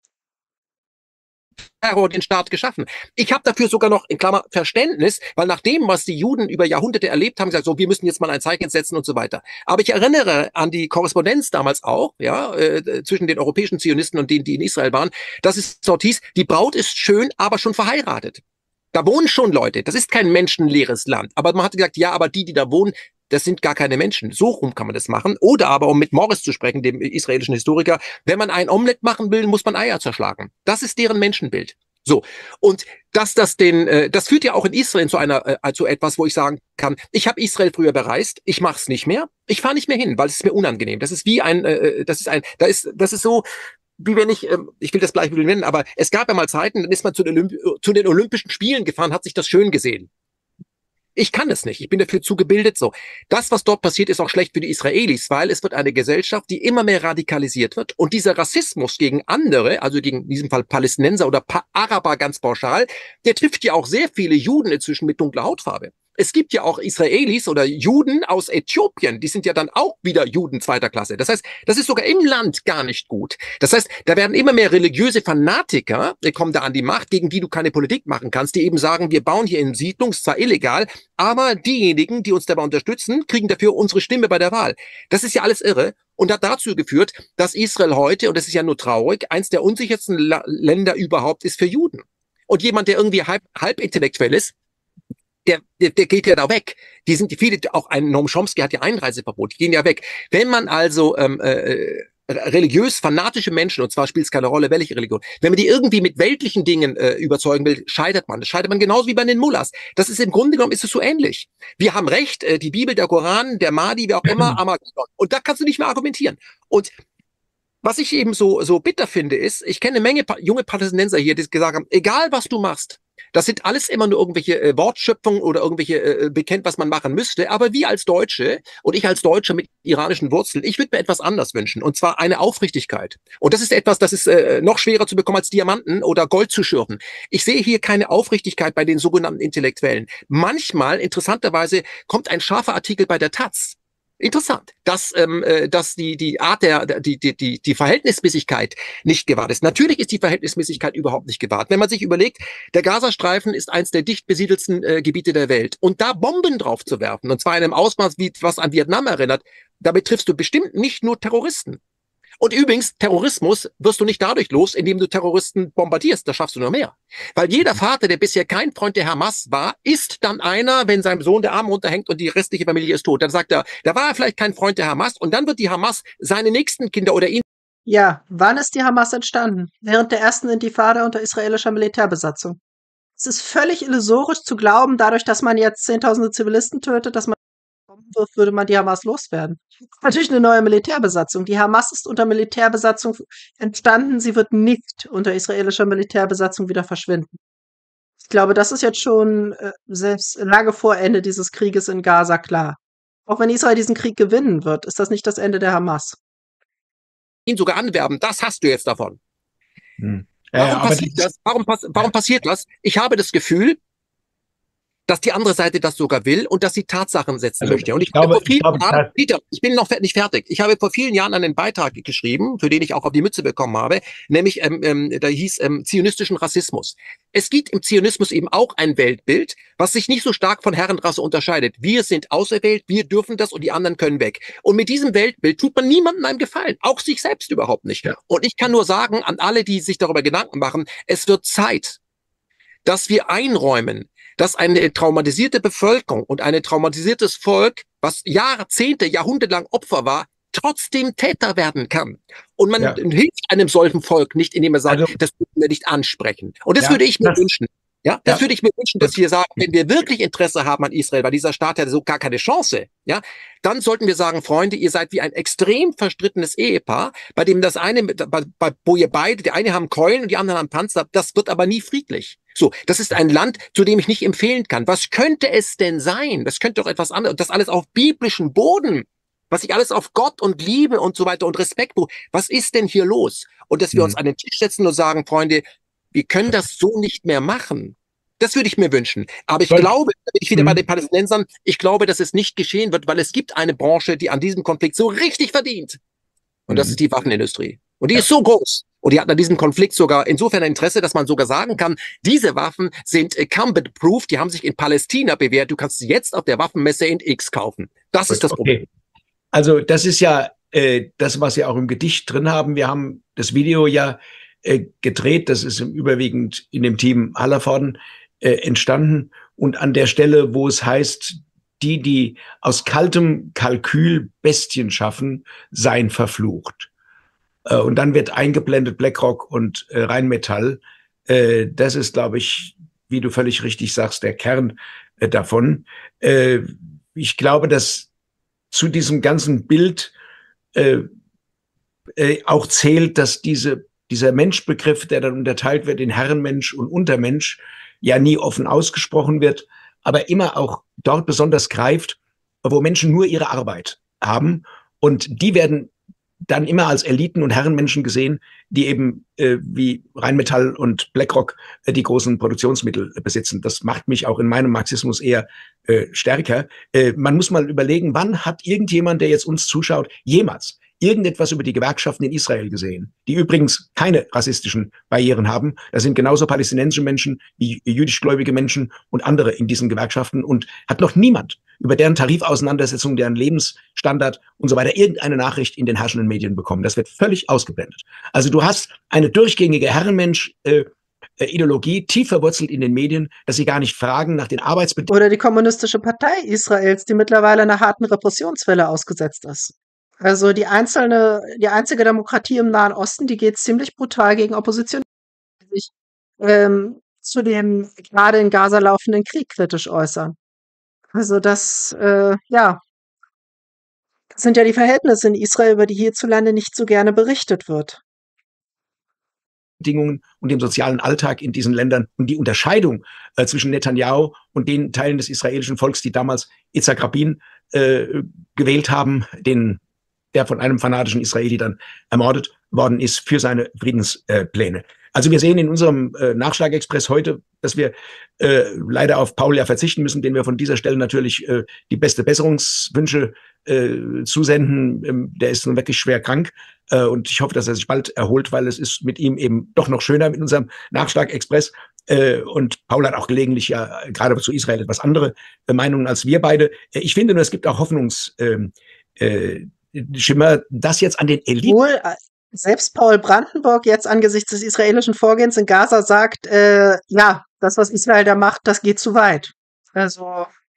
Terror den Staat geschaffen. Ich habe dafür sogar noch, in Klammer, Verständnis, weil nach dem, was die Juden über Jahrhunderte erlebt haben, gesagt, so, wir müssen jetzt mal ein Zeichen setzen und so weiter. Aber ich erinnere an die Korrespondenz damals auch, ja, äh, zwischen den europäischen Zionisten und denen, die in Israel waren, dass es dort hieß, die Braut ist schön, aber schon verheiratet. Da wohnen schon Leute. Das ist kein menschenleeres Land. Aber man hat gesagt, ja, aber die, die da wohnen, das sind gar keine Menschen. So rum kann man das machen. Oder aber, um mit Morris zu sprechen, dem israelischen Historiker, wenn man ein Omelett machen will, muss man Eier zerschlagen. Das ist deren Menschenbild. So. Und dass das den, äh, das führt ja auch in Israel zu einer, äh, zu etwas, wo ich sagen kann, ich habe Israel früher bereist, ich mache es nicht mehr, ich fahre nicht mehr hin, weil es ist mir unangenehm. Das ist wie ein, äh, das ist ein, da ist, das ist so, wie wenn ich, ähm, ich will das Beispiel nennen, aber es gab ja mal Zeiten, dann ist man zu den, Olymp zu den Olympischen Spielen gefahren, hat sich das schön gesehen. Ich kann es nicht. Ich bin dafür zu gebildet so. Das, was dort passiert, ist auch schlecht für die Israelis, weil es wird eine Gesellschaft, die immer mehr radikalisiert wird. Und dieser Rassismus gegen andere, also gegen in diesem Fall Palästinenser oder pa Araber ganz pauschal, der trifft ja auch sehr viele Juden inzwischen mit dunkler Hautfarbe. es gibt ja auch Israelis oder Juden aus Äthiopien, die sind ja dann auch wieder Juden zweiter Klasse. Das heißt, das ist sogar im Land gar nicht gut. Das heißt, da werden immer mehr religiöse Fanatiker, die kommen da an die Macht, gegen die du keine Politik machen kannst, die eben sagen, wir bauen hier in Siedlung, zwar illegal, aber diejenigen, die uns dabei unterstützen, kriegen dafür unsere Stimme bei der Wahl. Das ist ja alles irre und hat dazu geführt, dass Israel heute, und das ist ja nur traurig, eins der unsichersten La- Länder überhaupt ist für Juden. Und jemand, der irgendwie halb, halb intellektuell ist, Der, der, der geht ja da weg. Die sind viele, auch ein Noam Chomsky hat ja Einreiseverbot, die gehen ja weg. Wenn man also ähm, äh, religiös fanatische Menschen, und zwar spielt es keine Rolle, welche Religion, wenn man die irgendwie mit weltlichen Dingen äh, überzeugen will, scheitert man. Das scheitert man genauso wie bei den Mullahs. Das ist im Grunde genommen ist es so ähnlich. Wir haben recht, äh, die Bibel, der Koran, der Mahdi, wie auch immer, Armageddon. Und da kannst du nicht mehr argumentieren. Und was ich eben so so bitter finde, ist, ich kenne eine Menge pa junge Palästinenser hier, die gesagt haben, egal was du machst, das sind alles immer nur irgendwelche äh, Wortschöpfungen oder irgendwelche äh, bekennt, was man machen müsste. Aber wir als Deutsche und ich als Deutscher mit iranischen Wurzeln, ich würde mir etwas anders wünschen. Und zwar eine Aufrichtigkeit. Und das ist etwas, das ist äh, noch schwerer zu bekommen als Diamanten oder Gold zu schürfen. Ich sehe hier keine Aufrichtigkeit bei den sogenannten Intellektuellen. Manchmal, interessanterweise, kommt ein scharfer Artikel bei der Taz. Interessant, dass, ähm, äh, dass die, die Art der, die, die, die, die Verhältnismäßigkeit nicht gewahrt ist. Natürlich ist die Verhältnismäßigkeit überhaupt nicht gewahrt. Wenn man sich überlegt, der Gazastreifen ist eins der dicht besiedelsten äh, Gebiete der Welt. Und da Bomben drauf zu werfen, und zwar in einem Ausmaß, wie was an Vietnam erinnert, damit triffst du bestimmt nicht nur Terroristen. Und übrigens, Terrorismus wirst du nicht dadurch los, indem du Terroristen bombardierst. Da schaffst du nur mehr. Weil jeder Vater, der bisher kein Freund der Hamas war, ist dann einer, wenn seinem Sohn der Arm runterhängt und die restliche Familie ist tot. Dann sagt er, da war er vielleicht kein Freund der Hamas. Und dann wird die Hamas seine nächsten Kinder oder ihn. Ja, wann ist die Hamas entstanden? Während der ersten Intifada unter israelischer Militärbesatzung. Es ist völlig illusorisch zu glauben, dadurch, dass man jetzt Zehntausende Zivilisten tötet, dass man Bomben wirft, würde man die Hamas loswerden. Natürlich eine neue Militärbesatzung. Die Hamas ist unter Militärbesatzung entstanden. Sie wird nicht unter israelischer Militärbesatzung wieder verschwinden. Ich glaube, das ist jetzt schon äh, selbst lange vor Ende dieses Krieges in Gaza klar. Auch wenn Israel diesen Krieg gewinnen wird, ist das nicht das Ende der Hamas. ihn sogar anwerben. Das hast du jetzt davon. Hm. Warum, Ja, aber passiert das, das? Warum, pass warum passiert das? Ich habe das Gefühl, dass die andere Seite das sogar will und dass sie Tatsachen setzen Also, möchte. Und ich, ich glaube- habe vor vielen ich glaube, Jahren, das- Dieter, ich bin noch fe- nicht fertig. Ich habe vor vielen Jahren einen Beitrag geschrieben, für den ich auch auf die Mütze bekommen habe, nämlich, ähm, ähm, da hieß ähm, zionistischen Rassismus. Es gibt im Zionismus eben auch ein Weltbild, was sich nicht so stark von Herrenrasse unterscheidet. Wir sind auserwählt, wir dürfen das und die anderen können weg. Und mit diesem Weltbild tut man niemandem einen Gefallen, auch sich selbst überhaupt nicht. Ja. Und ich kann nur sagen, an alle, die sich darüber Gedanken machen, es wird Zeit, dass wir einräumen, dass eine traumatisierte Bevölkerung und ein traumatisiertes Volk, was Jahrzehnte, Jahrhunderte lang Opfer war, trotzdem Täter werden kann. Und man Ja. hilft einem solchen Volk nicht, indem er sagt, Also- das dürfen wir nicht ansprechen. Und das Ja, würde ich mir das- wünschen. Ja, das Ja. würde ich mir wünschen, dass wir sagen, wenn wir wirklich Interesse haben an Israel, weil dieser Staat hat so gar keine Chance, ja, dann sollten wir sagen, Freunde, ihr seid wie ein extrem verstrittenes Ehepaar, bei dem das eine, bei, bei, wo ihr beide, die eine haben Keulen und die anderen haben Panzer, das wird aber nie friedlich. So, das ist ein Land, zu dem ich nicht empfehlen kann. Was könnte es denn sein? Das könnte doch etwas anderes, das alles auf biblischem Boden, was ich alles auf Gott und Liebe und so weiter und Respekt, was ist denn hier los? Und dass wir Mhm. uns an den Tisch setzen und sagen, Freunde, wir können das so nicht mehr machen. Das würde ich mir wünschen. Aber ich Weil- glaube, da bin ich wieder Mhm. bei den Palästinensern, ich glaube, dass es nicht geschehen wird, weil es gibt eine Branche, die an diesem Konflikt so richtig verdient. Und das Mhm. ist die Waffenindustrie. Und die Ja. ist so groß. Und die hat an diesem Konflikt sogar insofern ein Interesse, dass man sogar sagen kann, diese Waffen sind äh, combat-proof, die haben sich in Palästina bewährt. Du kannst sie jetzt auf der Waffenmesse in X kaufen. Das ist das Okay. Problem. Also das ist ja äh, das, was Sie auch im Gedicht drin haben. Wir haben das Video ja äh, gedreht. Das ist im überwiegend in dem Team Hallervorden äh, entstanden. Und an der Stelle, wo es heißt, die, die aus kaltem Kalkül Bestien schaffen, seien verflucht. Äh, und dann wird eingeblendet BlackRock und äh, Rheinmetall. Äh, das ist, glaube ich, wie du völlig richtig sagst, der Kern äh, davon. Äh, ich glaube, dass zu diesem ganzen Bild äh, äh, auch zählt, dass diese, dieser Menschbegriff, der dann unterteilt wird in Herrenmensch und Untermensch, ja nie offen ausgesprochen wird, aber immer auch dort besonders greift, wo Menschen nur ihre Arbeit haben. Und die werden dann immer als Eliten und Herrenmenschen gesehen, die eben äh, wie Rheinmetall und BlackRock äh, die großen Produktionsmittel äh, besitzen. Das macht mich auch in meinem Marxismus eher äh, stärker. Äh, man muss mal überlegen, wann hat irgendjemand, der jetzt uns zuschaut, jemals irgendetwas über die Gewerkschaften in Israel gesehen, die übrigens keine rassistischen Barrieren haben. Da sind genauso palästinensische Menschen wie jüdischgläubige Menschen und andere in diesen Gewerkschaften, und hat noch niemand über deren Tarifauseinandersetzung, deren Lebensstandard und so weiter irgendeine Nachricht in den herrschenden Medien bekommen. Das wird völlig ausgeblendet. Also du hast eine durchgängige Herrenmensch äh, Ideologie tief verwurzelt in den Medien, dass sie gar nicht fragen nach den Arbeitsbedingungen. Oder die Kommunistische Partei Israels, die mittlerweile einer harten Repressionswelle ausgesetzt ist. Also die einzelne, die einzige Demokratie im Nahen Osten, die geht ziemlich brutal gegen Opposition, die sich ähm, zu dem gerade in Gaza laufenden Krieg kritisch äußern. Also das, äh, ja, das sind ja die Verhältnisse in Israel, über die hierzulande nicht so gerne berichtet wird. Bedingungen und dem sozialen Alltag in diesen Ländern und die Unterscheidung äh, zwischen Netanyahu und den Teilen des israelischen Volks, die damals Yitzhak Rabin äh, gewählt haben, den der von einem fanatischen Israeli dann ermordet worden ist für seine Friedenspläne. Äh, also wir sehen in unserem äh, Nachschlagexpress heute, dass wir äh, leider auf Paul ja verzichten müssen, den wir von dieser Stelle natürlich äh, die beste Besserungswünsche äh, zusenden. Ähm, der ist nun wirklich schwer krank äh, und ich hoffe, dass er sich bald erholt, weil es ist mit ihm eben doch noch schöner mit unserem Nachschlagexpress. Äh, und Paul hat auch gelegentlich ja gerade zu Israel etwas andere äh, Meinungen als wir beide. Äh, ich finde nur, es gibt auch Hoffnungs äh, äh, Schimmer, das jetzt an den Eliten. Wohl, selbst Paul Brandenburg jetzt angesichts des israelischen Vorgehens in Gaza sagt, äh, ja, das, was Israel da macht, das geht zu weit. Also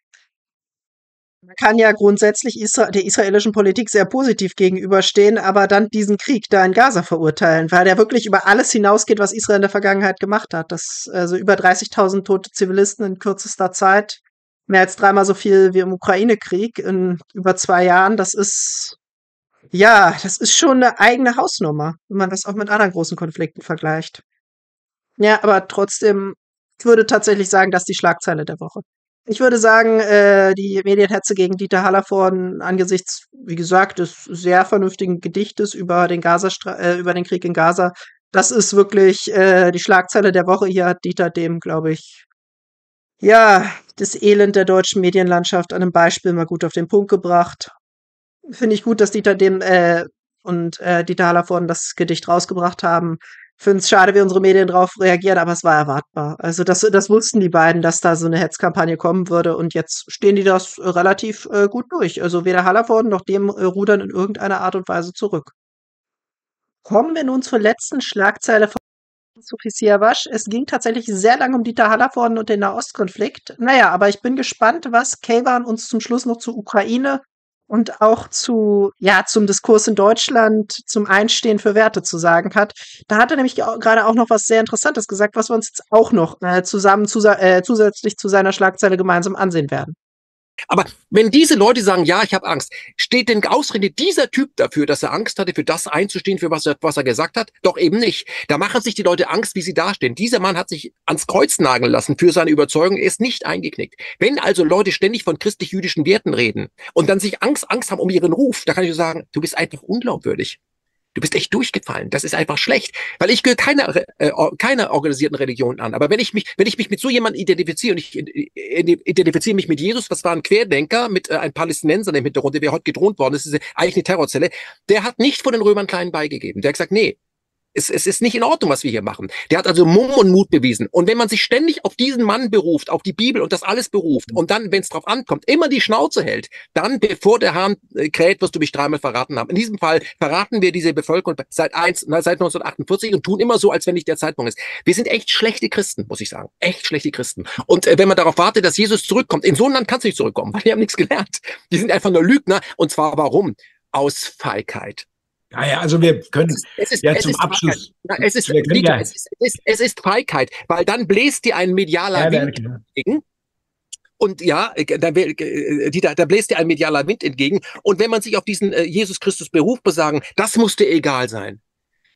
man kann ja grundsätzlich Isra der israelischen Politik sehr positiv gegenüberstehen, aber dann diesen Krieg da in Gaza verurteilen, weil der wirklich über alles hinausgeht, was Israel in der Vergangenheit gemacht hat. Das, also über dreißigtausend tote Zivilisten in kürzester Zeit, mehr als dreimal so viel wie im Ukraine-Krieg in über zwei Jahren, das ist ja, das ist schon eine eigene Hausnummer, wenn man das auch mit anderen großen Konflikten vergleicht. Ja, aber trotzdem, ich würde tatsächlich sagen, das ist die Schlagzeile der Woche. Ich würde sagen, äh, die Medienhetze gegen Dieter Hallervorden angesichts, wie gesagt, des sehr vernünftigen Gedichtes über den Gazastra äh, über den Krieg in Gaza, das ist wirklich äh, die Schlagzeile der Woche. Hier hat Dieter dem, glaube ich, ja, das Elend der deutschen Medienlandschaft an einem Beispiel mal gut auf den Punkt gebracht. Finde ich gut, dass Dieter dem äh, und äh, Dieter Hallervorden das Gedicht rausgebracht haben. Finde es schade, wie unsere Medien darauf reagieren, aber es war erwartbar. Also das, das wussten die beiden, dass da so eine Hetzkampagne kommen würde, und jetzt stehen die das äh, relativ äh, gut durch. Also weder Hallervorden noch dem äh, rudern in irgendeiner Art und Weise zurück. Kommen wir nun zur letzten Schlagzeile von Sophie Siavash. Es ging tatsächlich sehr lange um Dieter Hallervorden und den Nahostkonflikt. Naja, aber ich bin gespannt, was Kayvan uns zum Schluss noch zur Ukraine und auch zu, ja, zum Diskurs in Deutschland, zum Einstehen für Werte zu sagen hat. Da hat er nämlich gerade auch noch was sehr Interessantes gesagt, was wir uns jetzt auch noch äh, zusammen zus äh, zusätzlich zu seiner Schlagzeile gemeinsam ansehen werden. Aber wenn diese Leute sagen, ja, ich habe Angst, steht denn ausgerechnet dieser Typ dafür, dass er Angst hatte, für das einzustehen, für was er, was er gesagt hat? Doch eben nicht. Da machen sich die Leute Angst, wie sie dastehen. Dieser Mann hat sich ans Kreuz nageln lassen für seine Überzeugung, er ist nicht eingeknickt. Wenn also Leute ständig von christlich-jüdischen Werten reden und dann sich Angst, Angst haben um ihren Ruf, da kann ich nur sagen, du bist einfach unglaubwürdig. Du bist echt durchgefallen. Das ist einfach schlecht, weil ich gehöre keiner äh, keiner organisierten Religion an. Aber wenn ich mich, wenn ich mich mit so jemandem identifiziere und ich identifiziere mich mit Jesus, das war ein Querdenker mit äh, einem Palästinenser im Hintergrund, der heute gedroht worden ist, ist eigentlich eine Terrorzelle. Der hat nicht vor den Römern klein beigegeben. Der hat gesagt, nee. Es, es ist nicht in Ordnung, was wir hier machen. Der hat also Mumm und Mut bewiesen. Und wenn man sich ständig auf diesen Mann beruft, auf die Bibel und das alles beruft und dann, wenn es drauf ankommt, immer die Schnauze hält, dann, bevor der Hahn äh, kräht, wirst du mich dreimal verraten haben. In diesem Fall verraten wir diese Bevölkerung seit, eins, seit neunzehnhundertachtundvierzig und tun immer so, als wenn nicht der Zeitpunkt ist. Wir sind echt schlechte Christen, muss ich sagen. Echt schlechte Christen. Und äh, wenn man darauf wartet, dass Jesus zurückkommt, in so ein Land kannst du nicht zurückkommen, weil die haben nichts gelernt. Die sind einfach nur Lügner. Und zwar warum? Aus Feigheit. Ja, ja, also wir können es ist, ja es zum ist Abschluss. Ja, es, ist, Dieter, ja. es, ist, es, ist, es ist Feigheit, weil dann bläst dir ein medialer ja, Wind entgegen. Und ja, da, Dieter, da bläst dir ein medialer Wind entgegen. Und wenn man sich auf diesen äh, Jesus Christus beruft, besagen, das muss dir egal sein.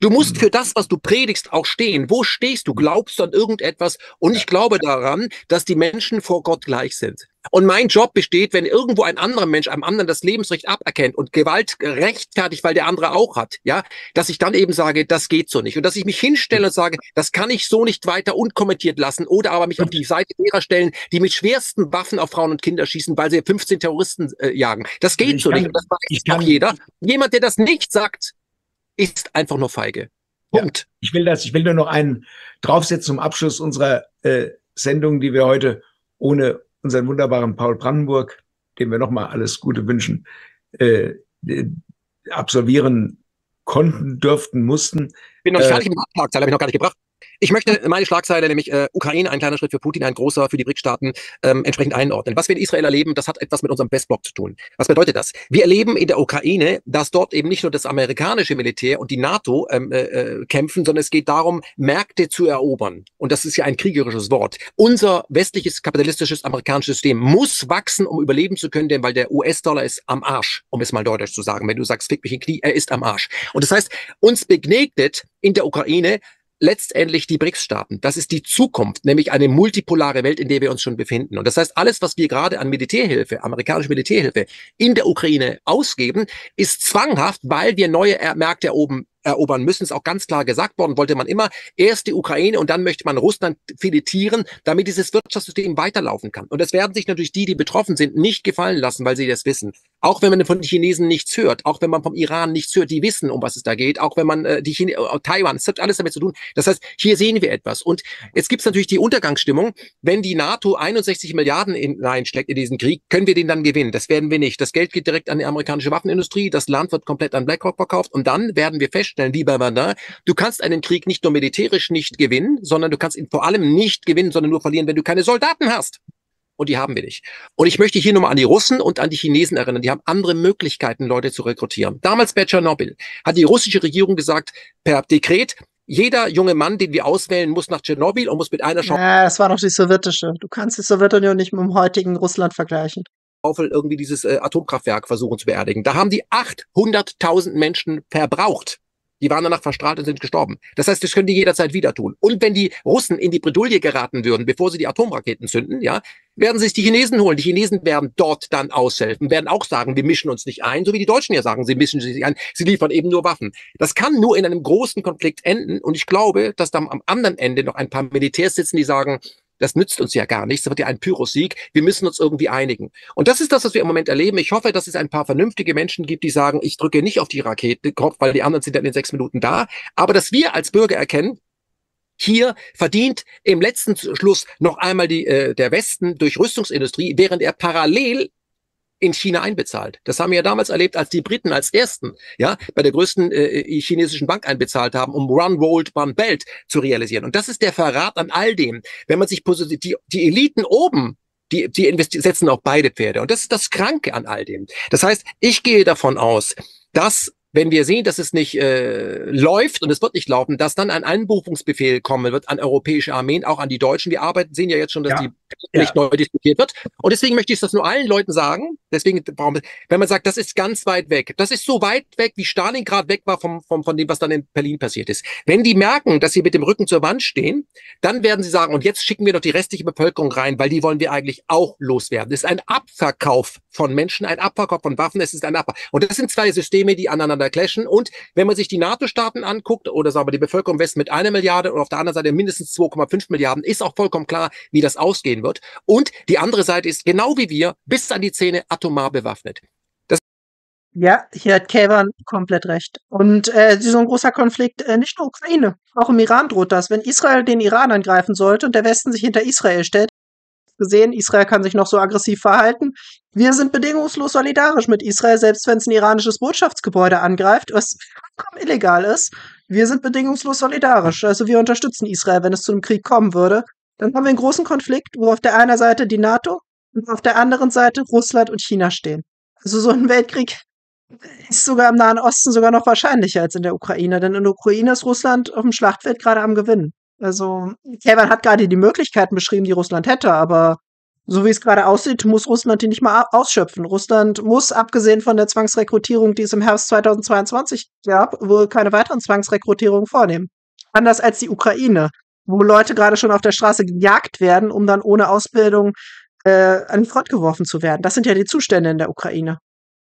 Du musst für das, was du predigst, auch stehen. Wo stehst du? Glaubst du an irgendetwas? Und ich glaube daran, dass die Menschen vor Gott gleich sind. Und mein Job besteht, wenn irgendwo ein anderer Mensch einem anderen das Lebensrecht aberkennt und Gewalt rechtfertigt, weil der andere auch hat, ja, dass ich dann eben sage, das geht so nicht. Und dass ich mich hinstelle und sage, das kann ich so nicht weiter unkommentiert lassen oder aber mich auf die Seite derer stellen, die mit schwersten Waffen auf Frauen und Kinder schießen, weil sie fünfzehn Terroristen äh, jagen. Das geht Ich so kann- nicht. Und das macht ich auch kann- jeder. Jemand, der das nicht sagt, ist einfach nur feige. Punkt. Ich will das, ich will nur noch einen draufsetzen zum Abschluss unserer äh, Sendung, die wir heute ohne unseren wunderbaren Paul Brandenburg, dem wir nochmal alles Gute wünschen, äh, äh, absolvieren konnten, dürften, mussten. Ich bin noch nicht Äh, fertig mit der Schlagzeile, habe ich noch gar nicht gebracht. Ich möchte meine Schlagzeile, nämlich äh, Ukraine, ein kleiner Schritt für Putin, ein großer für die B R I C-Staaten, ähm, entsprechend einordnen. Was wir in Israel erleben, das hat etwas mit unserem Westblock zu tun. Was bedeutet das? Wir erleben in der Ukraine, dass dort eben nicht nur das amerikanische Militär und die NATO ähm, äh, kämpfen, sondern es geht darum, Märkte zu erobern. Und das ist ja ein kriegerisches Wort. Unser westliches, kapitalistisches, amerikanisches System muss wachsen, um überleben zu können, denn weil der U S-Dollar ist am Arsch, um es mal deutlich zu sagen. Wenn du sagst, fick mich in Knie, er ist am Arsch. Und das heißt, uns begegnet in der Ukraine letztendlich die B R I C-Staaten. Das ist die Zukunft, nämlich eine multipolare Welt, in der wir uns schon befinden. Und das heißt, alles, was wir gerade an Militärhilfe, amerikanische Militärhilfe in der Ukraine ausgeben, ist zwanghaft, weil wir neue Märkte erobern, erobern müssen. Ist auch ganz klar gesagt worden, wollte man immer erst die Ukraine und dann möchte man Russland filetieren, damit dieses Wirtschaftssystem weiterlaufen kann. Und das werden sich natürlich die, die betroffen sind, nicht gefallen lassen, weil sie das wissen. Auch wenn man von den Chinesen nichts hört, auch wenn man vom Iran nichts hört, die wissen, um was es da geht, auch wenn man äh, die Chine äh, Taiwan, es hat alles damit zu tun. Das heißt, hier sehen wir etwas. Und jetzt gibt es natürlich die Untergangsstimmung, wenn die NATO einundsechzig Milliarden hineinsteckt in diesen Krieg, können wir den dann gewinnen. Das werden wir nicht. Das Geld geht direkt an die amerikanische Waffenindustrie, das Land wird komplett an BlackRock verkauft und dann werden wir feststellen, wie bei Verdun, du kannst einen Krieg nicht nur militärisch nicht gewinnen, sondern du kannst ihn vor allem nicht gewinnen, sondern nur verlieren, wenn du keine Soldaten hast. Und die haben wir nicht. Und ich möchte hier nochmal an die Russen und an die Chinesen erinnern. Die haben andere Möglichkeiten, Leute zu rekrutieren. Damals bei Tschernobyl hat die russische Regierung gesagt, per Dekret, jeder junge Mann, den wir auswählen, muss nach Tschernobyl und muss mit einer Schaufel Ja, das war noch die sowjetische. Du kannst die Sowjetunion nicht mit dem heutigen Russland vergleichen. irgendwie dieses äh, Atomkraftwerk versuchen zu beerdigen. Da haben die achthunderttausend Menschen verbraucht. Die waren danach verstrahlt und sind gestorben. Das heißt, das können die jederzeit wieder tun. Und wenn die Russen in die Bredouille geraten würden, bevor sie die Atomraketen zünden, ja, werden sich die Chinesen holen. Die Chinesen werden dort dann aushelfen, werden auch sagen, wir mischen uns nicht ein, so wie die Deutschen ja sagen, sie mischen sich nicht ein, sie liefern eben nur Waffen. Das kann nur in einem großen Konflikt enden. Und ich glaube, dass dann am anderen Ende noch ein paar Militärs sitzen, die sagen, das nützt uns ja gar nichts, das wird ja ein Pyrrhussieg, wir müssen uns irgendwie einigen. Und das ist das, was wir im Moment erleben. Ich hoffe, dass es ein paar vernünftige Menschen gibt, die sagen, ich drücke nicht auf die Rakete, weil die anderen sind dann in sechs Minuten da. Aber dass wir als Bürger erkennen, hier verdient im letzten Schluss noch einmal die, äh, der Westen durch Rüstungsindustrie, während er parallel in China einbezahlt. Das haben wir ja damals erlebt, als die Briten als ersten, ja, bei der größten äh, chinesischen Bank einbezahlt haben, um One World, One Belt zu realisieren. Und das ist der Verrat an all dem. Wenn man sich positiv, die, die Eliten oben, die, die investi- setzen auf beide Pferde. Und das ist das Kranke an all dem. Das heißt, ich gehe davon aus, dass wenn wir sehen, dass es nicht äh, läuft und es wird nicht laufen, dass dann ein Einberufungsbefehl kommen wird an europäische Armeen, auch an die Deutschen. Wir arbeiten, sehen ja jetzt schon, dass Ja. die nicht Ja. neu diskutiert wird. Und deswegen möchte ich das nur allen Leuten sagen. Deswegen, wenn man sagt, das ist ganz weit weg, das ist so weit weg, wie Stalingrad weg war vom, vom, von dem, was dann in Berlin passiert ist. Wenn die merken, dass sie mit dem Rücken zur Wand stehen, dann werden sie sagen, und jetzt schicken wir doch die restliche Bevölkerung rein, weil die wollen wir eigentlich auch loswerden. Es ist ein Abverkauf von Menschen, ein Abverkauf von Waffen, es ist ein Abverkauf. Und das sind zwei Systeme, die aneinander clashen. Und wenn man sich die NATO-Staaten anguckt, oder sagen wir die Bevölkerung im Westen mit einer Milliarde und auf der anderen Seite mindestens zwei Komma fünf Milliarden, ist auch vollkommen klar, wie das ausgehen wird. Und die andere Seite ist, genau wie wir, bis an die Zähne atomar bewaffnet. Ja, hier hat Kayvan komplett recht. Und äh, so ein großer Konflikt, äh, nicht nur Ukraine, auch im Iran droht das. Wenn Israel den Iran angreifen sollte und der Westen sich hinter Israel stellt, gesehen, Israel kann sich noch so aggressiv verhalten. Wir sind bedingungslos solidarisch mit Israel, selbst wenn es ein iranisches Botschaftsgebäude angreift, was vollkommen illegal ist. Wir sind bedingungslos solidarisch. Also wir unterstützen Israel, wenn es zu einem Krieg kommen würde. Dann haben wir einen großen Konflikt, wo auf der einen Seite die NATO und auf der anderen Seite Russland und China stehen. Also so ein Weltkrieg ist sogar im Nahen Osten sogar noch wahrscheinlicher als in der Ukraine, denn in der Ukraine ist Russland auf dem Schlachtfeld gerade am Gewinnen. Also Kayvan hat gerade die Möglichkeiten beschrieben, die Russland hätte, aber so wie es gerade aussieht, muss Russland die nicht mal ausschöpfen. Russland muss, abgesehen von der Zwangsrekrutierung, die es im Herbst zweitausendzweiundzwanzig gab, wohl keine weiteren Zwangsrekrutierungen vornehmen. Anders als die Ukraine, wo Leute gerade schon auf der Straße gejagt werden, um dann ohne Ausbildung äh, an die Front geworfen zu werden. Das sind ja die Zustände in der Ukraine.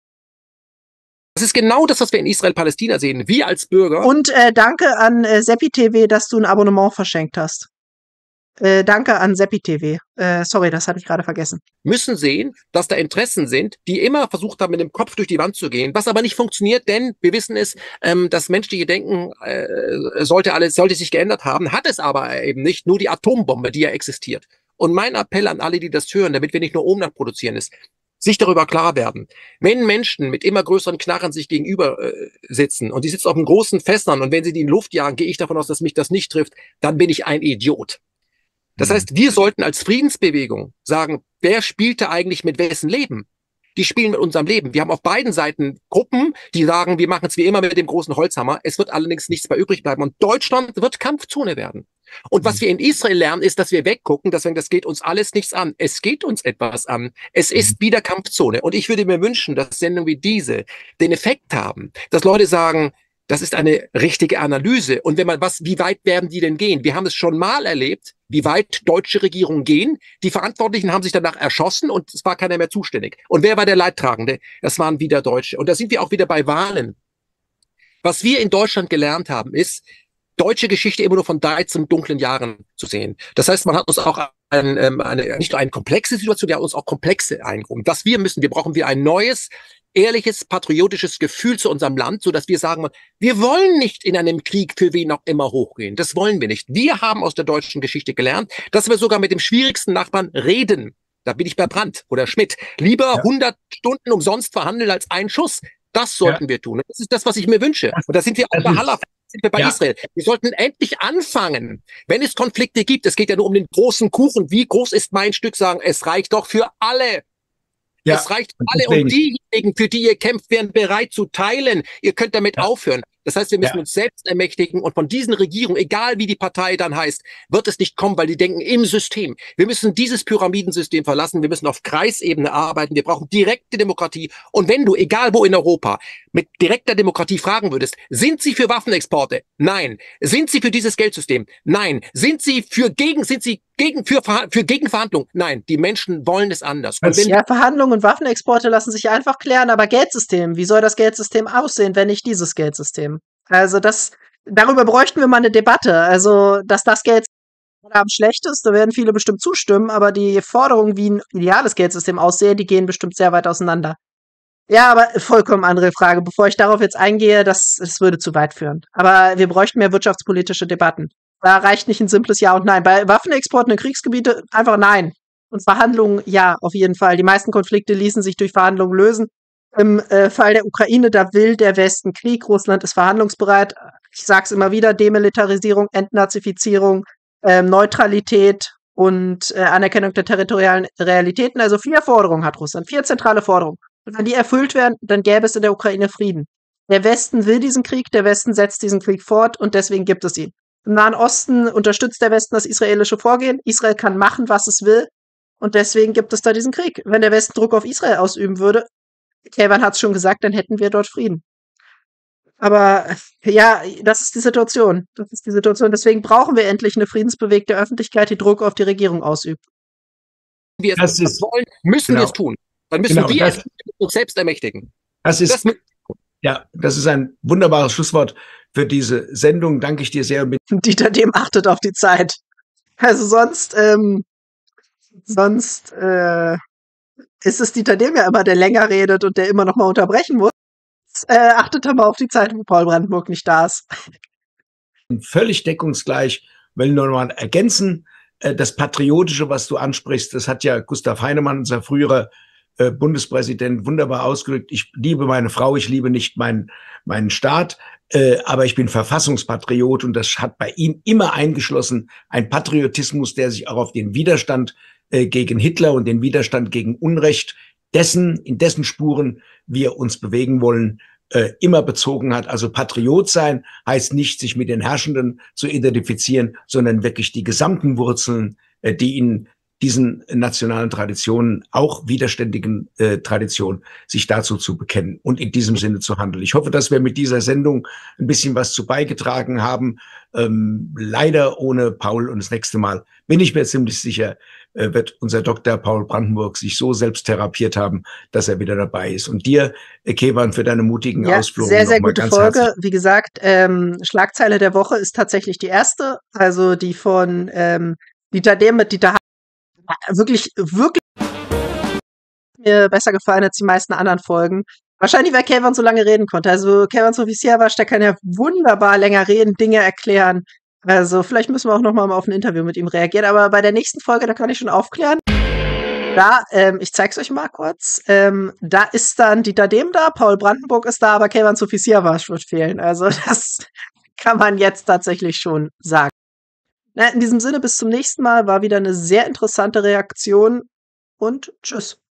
Das ist genau das, was wir in Israel-Palästina sehen. Wir als Bürger. Und äh, danke an äh, Seppi T V, dass du ein Abonnement verschenkt hast. Äh, danke an Seppi T V. Äh, sorry, das hatte ich gerade vergessen. Müssen sehen, dass da Interessen sind, die immer versucht haben, mit dem Kopf durch die Wand zu gehen, was aber nicht funktioniert, denn wir wissen es, ähm, das menschliche Denken äh, sollte alles, sollte sich geändert haben, hat es aber eben nicht, nur die Atombombe, die ja existiert. Und mein Appell an alle, die das hören, damit wir nicht nur Umland produzieren, ist, sich darüber klar werden, wenn Menschen mit immer größeren Knarren sich gegenüber äh, sitzen und die sitzen auf einem großen Fässern und wenn sie die in die Luft jagen, gehe ich davon aus, dass mich das nicht trifft, dann bin ich ein Idiot. Das heißt, wir sollten als Friedensbewegung sagen, wer spielte eigentlich mit wessen Leben? Die spielen mit unserem Leben. Wir haben auf beiden Seiten Gruppen, die sagen, wir machen es wie immer mit dem großen Holzhammer. Es wird allerdings nichts mehr übrig bleiben. Und Deutschland wird Kampfzone werden. Und was wir in Israel lernen, ist, dass wir weggucken, deswegen, das geht uns alles nichts an. Es geht uns etwas an. Es ist wieder Kampfzone. Und ich würde mir wünschen, dass Sendungen wie diese den Effekt haben, dass Leute sagen, das ist eine richtige Analyse. Und wenn man was, wie weit werden die denn gehen? Wir haben es schon mal erlebt, wie weit deutsche Regierungen gehen. Die Verantwortlichen haben sich danach erschossen und es war keiner mehr zuständig. Und wer war der Leidtragende? Das waren wieder Deutsche. Und da sind wir auch wieder bei Wahlen. Was wir in Deutschland gelernt haben, ist, deutsche Geschichte immer nur von dreizehn dunklen Jahren zu sehen. Das heißt, man hat uns auch ein, ähm, eine, nicht nur eine komplexe Situation, wir haben uns auch komplexe Eingruppen. Was wir müssen, wir brauchen wir ein neues, ehrliches, patriotisches Gefühl zu unserem Land, so dass wir sagen, wir wollen nicht in einem Krieg für wen auch immer hochgehen. Das wollen wir nicht. Wir haben aus der deutschen Geschichte gelernt, dass wir sogar mit dem schwierigsten Nachbarn reden. Da bin ich bei Brandt oder Schmidt. Lieber ja. hundert Stunden umsonst verhandeln als ein Schuss. Das sollten ja. wir tun. Das ist das, was ich mir wünsche. Und da sind wir auch bei Halaf, sind wir bei ja. Israel. Wir sollten endlich anfangen, wenn es Konflikte gibt. Es geht ja nur um den großen Kuchen. Wie groß ist mein Stück? Sagen, es reicht doch für alle. Ja, es reicht für alle und diejenigen, für die ihr kämpft, wären bereit zu teilen. Ihr könnt damit ja. aufhören. Das heißt, wir müssen ja. uns selbst ermächtigen und von diesen Regierungen, egal wie die Partei dann heißt, wird es nicht kommen, weil die denken im System. Wir müssen dieses Pyramidensystem verlassen. Wir müssen auf Kreisebene arbeiten. Wir brauchen direkte Demokratie. Und wenn du, egal wo in Europa, mit direkter Demokratie fragen würdest, sind Sie für Waffenexporte? Nein. Sind Sie für dieses Geldsystem? Nein. Sind Sie für gegen, sind Sie gegen, für, für Gegenverhandlungen? Nein. Die Menschen wollen es anders. Und wenn ja, Verhandlungen und Waffenexporte lassen sich einfach klären, aber Geldsystem, wie soll das Geldsystem aussehen, wenn nicht dieses Geldsystem? Also das, darüber bräuchten wir mal eine Debatte. Also, dass das Geld am schlecht ist, da werden viele bestimmt zustimmen, aber die Forderungen, wie ein ideales Geldsystem aussehen, die gehen bestimmt sehr weit auseinander. Ja, aber vollkommen andere Frage. Bevor ich darauf jetzt eingehe, das, das würde zu weit führen. Aber wir bräuchten mehr wirtschaftspolitische Debatten. Da reicht nicht ein simples Ja und Nein. Bei Waffenexporten in Kriegsgebiete einfach Nein. Und Verhandlungen, ja, auf jeden Fall. Die meisten Konflikte ließen sich durch Verhandlungen lösen. Im äh, Fall der Ukraine, da will der Westen Krieg. Russland ist verhandlungsbereit. Ich sag's immer wieder, Demilitarisierung, Entnazifizierung, ähm, Neutralität und äh, Anerkennung der territorialen Realitäten. Also vier Forderungen hat Russland, vier zentrale Forderungen. Und wenn die erfüllt werden, dann gäbe es in der Ukraine Frieden. Der Westen will diesen Krieg, der Westen setzt diesen Krieg fort und deswegen gibt es ihn. Im Nahen Osten unterstützt der Westen das israelische Vorgehen. Israel kann machen, was es will. Und deswegen gibt es da diesen Krieg. Wenn der Westen Druck auf Israel ausüben würde, Kevin hat es schon gesagt, dann hätten wir dort Frieden. Aber ja, das ist die Situation. Das ist die Situation. Deswegen brauchen wir endlich eine friedensbewegte Öffentlichkeit, die Druck auf die Regierung ausübt. Wir es das ist, wollen, müssen genau. wir es tun. Dann müssen genau, wir das, uns selbst ermächtigen. Das ist, das, ja, das ist ein wunderbares Schlusswort für diese Sendung. Danke ich dir sehr. Dieter Dehm achtet auf die Zeit. Also sonst, ähm, sonst, äh, ist es Dieter Dehm ja immer, der länger redet und der immer noch mal unterbrechen muss. Äh, achtet doch mal auf die Zeit, wo Paul Brandenburg nicht da ist. Völlig deckungsgleich, will nur noch mal ergänzen, äh, das Patriotische, was du ansprichst, das hat ja Gustav Heinemann, unser früherer äh, Bundespräsident, wunderbar ausgedrückt. Ich liebe meine Frau, ich liebe nicht meinen, meinen Staat, äh, aber ich bin Verfassungspatriot und das hat bei ihm immer eingeschlossen, ein Patriotismus, der sich auch auf den Widerstand gegen Hitler und den Widerstand gegen Unrecht, dessen, in dessen Spuren wir uns bewegen wollen, äh, immer bezogen hat. Also Patriot sein heißt nicht, sich mit den Herrschenden zu identifizieren, sondern wirklich die gesamten Wurzeln, äh, die ihn diesen nationalen Traditionen, auch widerständigen äh, Traditionen, sich dazu zu bekennen und in diesem Sinne zu handeln. Ich hoffe, dass wir mit dieser Sendung ein bisschen was zu beigetragen haben. Ähm, leider ohne Paul, und das nächste Mal bin ich mir ziemlich sicher, äh, wird unser Doktor Paul Brandenburg sich so selbst therapiert haben, dass er wieder dabei ist. Und dir, äh, Kevan, für deine mutigen Ja, Ausführungen sehr, sehr nochmal gute ganz Folge. herzlich. Wie gesagt, ähm, Schlagzeile der Woche ist tatsächlich die erste, also die von ähm, Dieter Dehm mit Dieter H. Wirklich, wirklich mir besser gefallen als die meisten anderen Folgen. Wahrscheinlich, weil Kevan so lange reden konnte. Also Kevan Sofisiavasch, der kann ja wunderbar länger reden, Dinge erklären. Also vielleicht müssen wir auch noch mal auf ein Interview mit ihm reagieren. Aber bei der nächsten Folge, da kann ich schon aufklären. Da, ähm, ich zeig's euch mal kurz. Ähm, da ist dann Dieter Dehm da, Paul Brandenburg ist da, aber Kevan Sofisiavasch wird fehlen. Also das kann man jetzt tatsächlich schon sagen. Na, in diesem Sinne, bis zum nächsten Mal. War wieder eine sehr interessante Reaktion und tschüss.